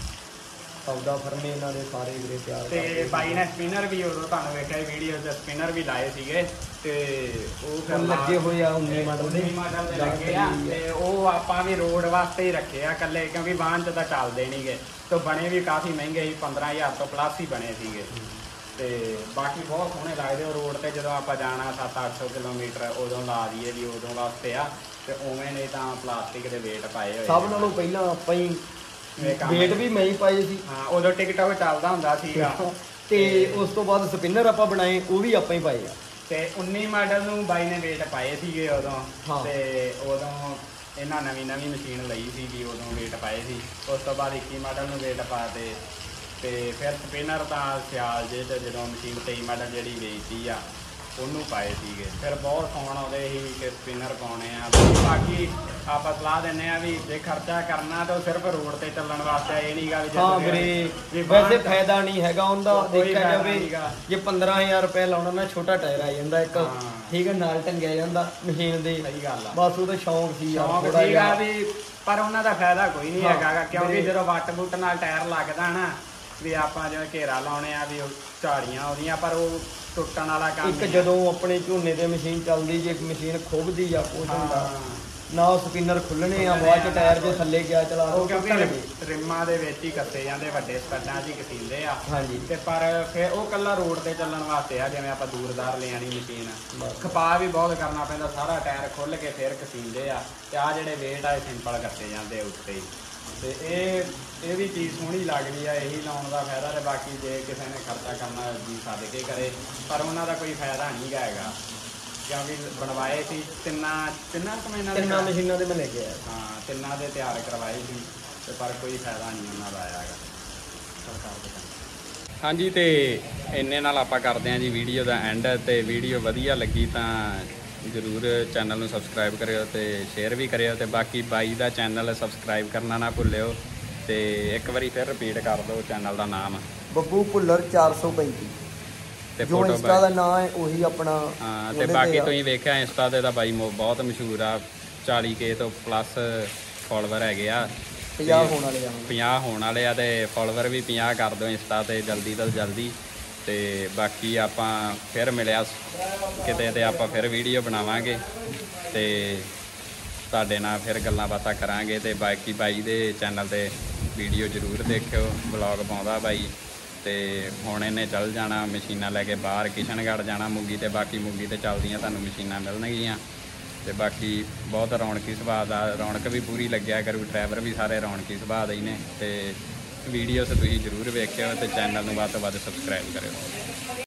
ਸੌਦਾ ਫਰਮੇ ਇਹਨਾਂ ਦੇ ਸਾਰੇ ਵੀਰੇ ਤਿਆਰ ਤੇ ਕਰਦੇ ਬਾਈ ਨੇ ਸਪਿਨਰ ਵੀ ਉਦੋਂ ਤੁਹਾਨੂੰ ਵੇਖਿਆ ਵੀਡੀਓ 'ਚ ਸਪਿਨਰ ਵੀ ਲਾਏ ਸੀਗੇ ਤੇ ਉਹ ਫਿਰ ਉਹ ਲੱਗੇ ਹੋਏ ਆ ਉੱਨੀ ਮਾਡਲ ਦੇ ਉੱਨੀ ਮਾਡਲ ਦੇ ਲੱਗੇ ਆ ਤੇ ਉਹ ਆਪਾਂ ਵੀ ਰੋਡ ਵਾਸਤੇ ਹੀ ਰੱਖੇ ਆ ਇਕੱਲੇ ਕਿਉਂਕਿ ਵਾਹਨ 'ਚ ਤਾਂ ਚੱਲਦੇ ਨਹੀਂਗੇ ਤੇ ਬਣੇ ਵੀ ਕਾਫੀ ਮਹਿੰਗੇ ਸੀ ਪੰਦਰਾਂ ਹਜ਼ਾਰ ਤੋਂ ਪਲੱਸ ਹੀ ਬਣੇ ਸੀਗੇ ਤੇ ਬਾਕੀ ਬਹੁਤ ਸੋਹਣੇ ਲੱਗਦੇ ਉਹ ਰੋਡ ਤੇ ਜਦੋਂ ਆਪਾਂ ਜਾਣਾ ਸੱਤ ਅੱਠ ਸੌ ਕਿਲੋਮੀਟਰ ਉਦੋਂ ਲਾ ਦਈਏ ਵੀ ਉਦੋਂ ਵਾਸਤੇ ਆ ਤੇ ਉਵੇਂ ਨਹੀਂ ਤਾਂ ਪਲਾਸਟਿਕ ਦੇ ਵੇਟ ਪਾਏ ਹੋਏ ਸਭ ਨਾਲੋਂ ਪਹਿਲਾਂ ਆਪਾਂ ਹੀ ਵੇਟ ਵੀ ਮੈਂ ਹੀ ਪਾਏ ਸੀ ਹਾਂ ਉਦੋਂ ਟਿਕਟੌਕ ਚੱਲਦਾ ਹੁੰਦਾ ਸੀਗਾ ਤੇ ਉਸ ਤੋਂ ਬਾਅਦ ਸਪਿਨਰ ਆਪਾਂ ਬਣਾਏ ਉਹ ਵੀ ਆਪਾਂ ਹੀ ਪਾਏ ਆ ਤੇ ਉੱਨੀ ਮਾਡਲ ਨੂੰ ਬਾਈ ਨੇ ਵੇਟ ਪਾਏ ਸੀਗੇ ਉਦੋਂ ਹਾਂ। ਤੇ ਉਦੋਂ ਇਹਨਾਂ ਨਵੀਂ ਨਵੀਂ ਮਸ਼ੀਨ ਲਈ ਸੀਗੀ ਉਦੋਂ ਵੇਟ ਪਾਏ ਸੀ ਉਸ ਤੋਂ ਬਾਅਦ ਇੱਕੀ ਮਾਡਲ ਨੂੰ ਵੇਟ ਪਾ ਤੇ ਤੇ ਫਿਰ ਸਪਿਨਰ ਤਾਂ ਸਿਆਲ ਜੇ ਤੇ ਜਦੋਂ ਮਸ਼ੀਨ ਤੇਈ ਮਾਡਲ ਜਿਹੜੀ ਵੇਚੀ ਆ ਉਹਨੂੰ ਪਾਏ ਸੀਗੇ ਫਿਰ ਬਹੁਤ ਫੋਨ ਆਉਂਦੇ ਸੀ ਕਿ ਸਪਿਨਰ ਪਾਉਣੇ ਆ ਬਾਕੀ ਆਪਾਂ ਸਲਾਹ ਦਿੰਦੇ ਆ ਵੀ ਜੇ ਖਰਚਾ ਕਰਨਾ ਤਾਂ ਸਿਰਫ ਰੋਡ ਤੇ ਚੱਲਣ ਵਾਸਤੇ ਇਹ ਨਹੀਂਗਾ ਵੀ ਹਾਂ ਵੀਰੇ ਵੈਸੇ ਫਾਇਦਾ ਨਹੀਂ ਹੈਗਾ ਉਹਦਾ ਦੇਖਿਆ ਜਾਵੇ ਜੇ ਪੰਦਰਾਂ ਹਜ਼ਾਰ ਰੁਪਏ ਲਾਉਣਾ ਨਾ ਛੋਟਾ ਟਾਇਰ ਆ ਜਾਂਦਾ ਇੱਕ ਠੀਕ ਹੈ ਨਾਲ ਟੰਗਿਆ ਜਾਂਦਾ ਮਸ਼ੀਨ ਦੇ ਸਹੀ ਗੱਲ ਆ ਬਸ ਉਹਦਾ ਸ਼ੌਂਕ ਸੀ ਯਾਰ ਸ਼ੌਂਕ ਥੋੜਾ ਸੀਗਾ ਵੀ ਪਰ ਉਹਨਾਂ ਦਾ ਫਾਇਦਾ ਕੋਈ ਨਹੀਂ ਹੈਗਾ ਕਿਉਂਕਿ ਜਦੋਂ ਵੱਟ ਬੁੱਟ ਨਾਲ ਟਾਇਰ ਲੱਗਦਾ ਨਾ ਵੀ ਆਪਾਂ ਜਿਵੇਂ ਘੇਰਾ ਲਾਉਣੇ ਆ ਵੀ ਉਹ ਝਾੜੀਆਂ ਉਹਦੀਆਂ ਪਰ ਉਹ ਟੁੱਟਣ ਵਾਲਾ ਕੰਮ ਇੱਕ ਜਦੋਂ ਆਪਣੇ ਝੋਨੇ ਤੇ ਮਸ਼ੀਨ ਚੱਲਦੀ ਜੇ ਮਸ਼ੀਨ ਖੁੱਬਦੀ ਆ ਕੁਛ ਹੁੰਦਾ ਨਾ ਉਹ ਸਪਿਨਰ ਖੁੱਲਣੇ ਆ ਬਾਅਦ ਚ ਟਾਇਰ ਦੇ ਥੱਲੇ ਗਿਆ ਚਲਾ ਉਹ ਕਿਉਂਕਿ ਰਿਮਾਂ ਦੇ ਵਿੱਚ ਹੀ ਕੱਸੇ ਜਾਂਦੇ ਵੱਡੇ ਸਪੱਡਾਂ 'ਚ ਹੀ ਕਸੀਂਦੇ ਆ ਹਾਂਜੀ ਤੇ ਪਰ ਫਿਰ ਉਹ ਕੱਲਾ ਰੋਡ ਤੇ ਚੱਲਣ ਵਾਸਤੇ ਆ ਜਿਵੇਂ ਆਪਾਂ ਦੂਰਦਾਰ ਲਿਆਣੀ ਮਸ਼ੀਨ ਖਪਾ ਵੀ ਬਹੁਤ ਕਰਨਾ ਪੈਂਦਾ ਸਾਰਾ ਟਾਇਰ ਖੁੱਲ ਕੇ ਫਿਰ ਕਸੀਂਦੇ ਆ ਤੇ ਆ ਜਿਹੜੇ ਵੇਟ ਆ ਇਹ ਸਿੰਪਲ ਕੱਸੇ ਜਾਂਦੇ ਉੱਤੇ ਹੀ ਤੇ ਇਹ ਇਹ ਵੀ ਚੀਜ਼ ਸੋਹਣੀ ਲੱਗਦੀ ਆ ਇਹੀ ਲਾਉਣ ਦਾ ਫਾਇਦਾ ਤੇ ਬਾਕੀ ਜੇ ਕਿਸੇ ਨੇ ਖਰਚਾ ਕਰਨਾ ਜੀ ਸੱਦ ਕੇ ਕਰੇ ਪਰ ਉਹਨਾਂ ਦਾ ਕੋਈ ਫਾਇਦਾ ਨਹੀਂ ਹੈਗਾ ਕਿਉਂਕਿ ਬਣਵਾਏ ਸੀ ਤਿੰਨਾਂ ਤਿੰਨਾਂ ਕਮੈਨਾਂ ਤਿੰਨਾਂ ਮਸ਼ੀਨਾਂ ਦੇ ਮੈਂ ਲੈ ਕੇ ਆਇਆ ਹਾਂ ਤਿੰਨਾਂ ਦੇ ਤਿਆਰ ਕਰਵਾਏ ਸੀ ਤੇ ਪਰ ਕੋਈ ਫਾਇਦਾ ਨਹੀਂ ਉਹਨਾਂ ਦਾ ਆਇਆ ਹੈਗਾ ਸਰਕਾਰ ਦੇ ਹਾਂਜੀ ਤੇ ਇੰਨੇ ਨਾਲ ਆਪਾਂ ਕਰਦੇ ਹਾਂ ਜੀ ਵੀਡੀਓ ਦਾ ਐਂਡ ਤੇ ਵੀਡੀਓ ਵਧੀਆ ਲੱਗੀ ਤਾਂ ਜ਼ਰੂਰ ਚੈਨਲ ਨੂੰ ਸਬਸਕ੍ਰਾਈਬ ਕਰਿਓ ਤੇ ਸ਼ੇਅਰ ਵੀ ਕਰਿਓ ਤੇ ਬਾਕੀ ਬਾਈ ਦਾ ਚੈਨਲ ਸਬਸਕ੍ਰਾਈਬ ਕਰਨਾ ਨਾ ਭੁੱਲਿਓ ਤੇ ਇੱਕ ਵਾਰੀ ਫਿਰ ਰਿਪੀਟ ਕਰ ਦਿਓ ਚੈਨਲ ਦਾ ਨਾਮ ਬੱਬੂ ਭੁੱਲਰ ਚਾਰ ਸੌ ਪੈਂਤੀ ਤੇ ਜੋ ਫੋਟੋ ਇੰਸਟਾ ਦਾ ਨਾਮ ਹੈ ਉਹੀ ਆਪਣਾ ਹਾਂ ਤੇ ਬਾਕੀ ਤੁਸੀਂ ਵੇਖਿਆ ਇੰਸਟਾ ਤੇ ਤਾਂ ਬਾਈ ਬਹੁਤ ਮਸ਼ਹੂਰ ਆ ਚਾਲੀ ਕੇ ਤੋਂ ਪਲੱਸ ਫੋਲੋਵਰ ਹੈਗੇ ਆ ਪੰਜਾਹ ਹੋਣ ਵਾਲੇ ਆ ਪੰਜਾਹ ਹੋਣ ਵਾਲੇ ਆ ਤੇ ਫੋਲੋਵਰ ਵੀ ਪੰਜਾਹ ਕਰ ਦਿਓ ਇੰਸਟਾ ਤੇ ਜਲਦੀ ਤੋਂ ਜਲਦੀ ਤੇ ਬਾਕੀ ਆਪਾਂ ਫਿਰ ਮਿਲਿਆ ਕਿਤੇ ਤੇ ਆਪਾਂ ਫਿਰ ਵੀਡੀਓ ਬਣਾਵਾਂਗੇ ਤੇ ਤੁਹਾਡੇ ਨਾਲ ਫਿਰ ਗੱਲਾਂ ਬਾਤਾਂ ਕਰਾਂਗੇ ਤੇ ਬਾਕੀ ਬਾਈ ਦੇ ਚੈਨਲ ਤੇ ਵੀਡੀਓ ਜ਼ਰੂਰ ਦੇਖਿਓ ਵਲੌਗ ਪਾਉਂਦਾ ਬਾਈ ਤੇ ਹੁਣ ਇਹਨੇ ਚੱਲ ਜਾਣਾ ਮਸ਼ੀਨਾਂ ਲੈ ਕੇ ਬਾਹਰ ਕਿਸ਼ਨਗੜ੍ਹ ਜਾਣਾ ਮੁੱਗੀ ਤੇ ਬਾਕੀ ਮੁੱਗੀ ਤੇ ਚੱਲਦੀਆਂ ਤੁਹਾਨੂੰ ਮਸ਼ੀਨਾਂ ਮਿਲਣਗੀਆਂ ਤੇ ਬਾਕੀ ਬਹੁਤ ਰੌਣਕੀ ਸੁਭਾਅ ਦਾ ਰੌਣਕ ਵੀ ਪੂਰੀ ਲੱਗਿਆ ਕਰੂ ਡਰਾਈਵਰ ਵੀ ਸਾਰੇ ਰੌਣਕੀ ਸੁਭਾਅ ਦੇ ਹੀ ਨੇ ਤੇ ਵੀਡੀਓਸ ਤੁਸੀਂ ਜ਼ਰੂਰ ਵੇਖਿਓ ਤੇ ਚੈਨਲ ਨੂੰ ਵੱਧ ਤੋਂ ਵੱਧ ਸਬਸਕ੍ਰਾਈਬ ਕਰਿਓ।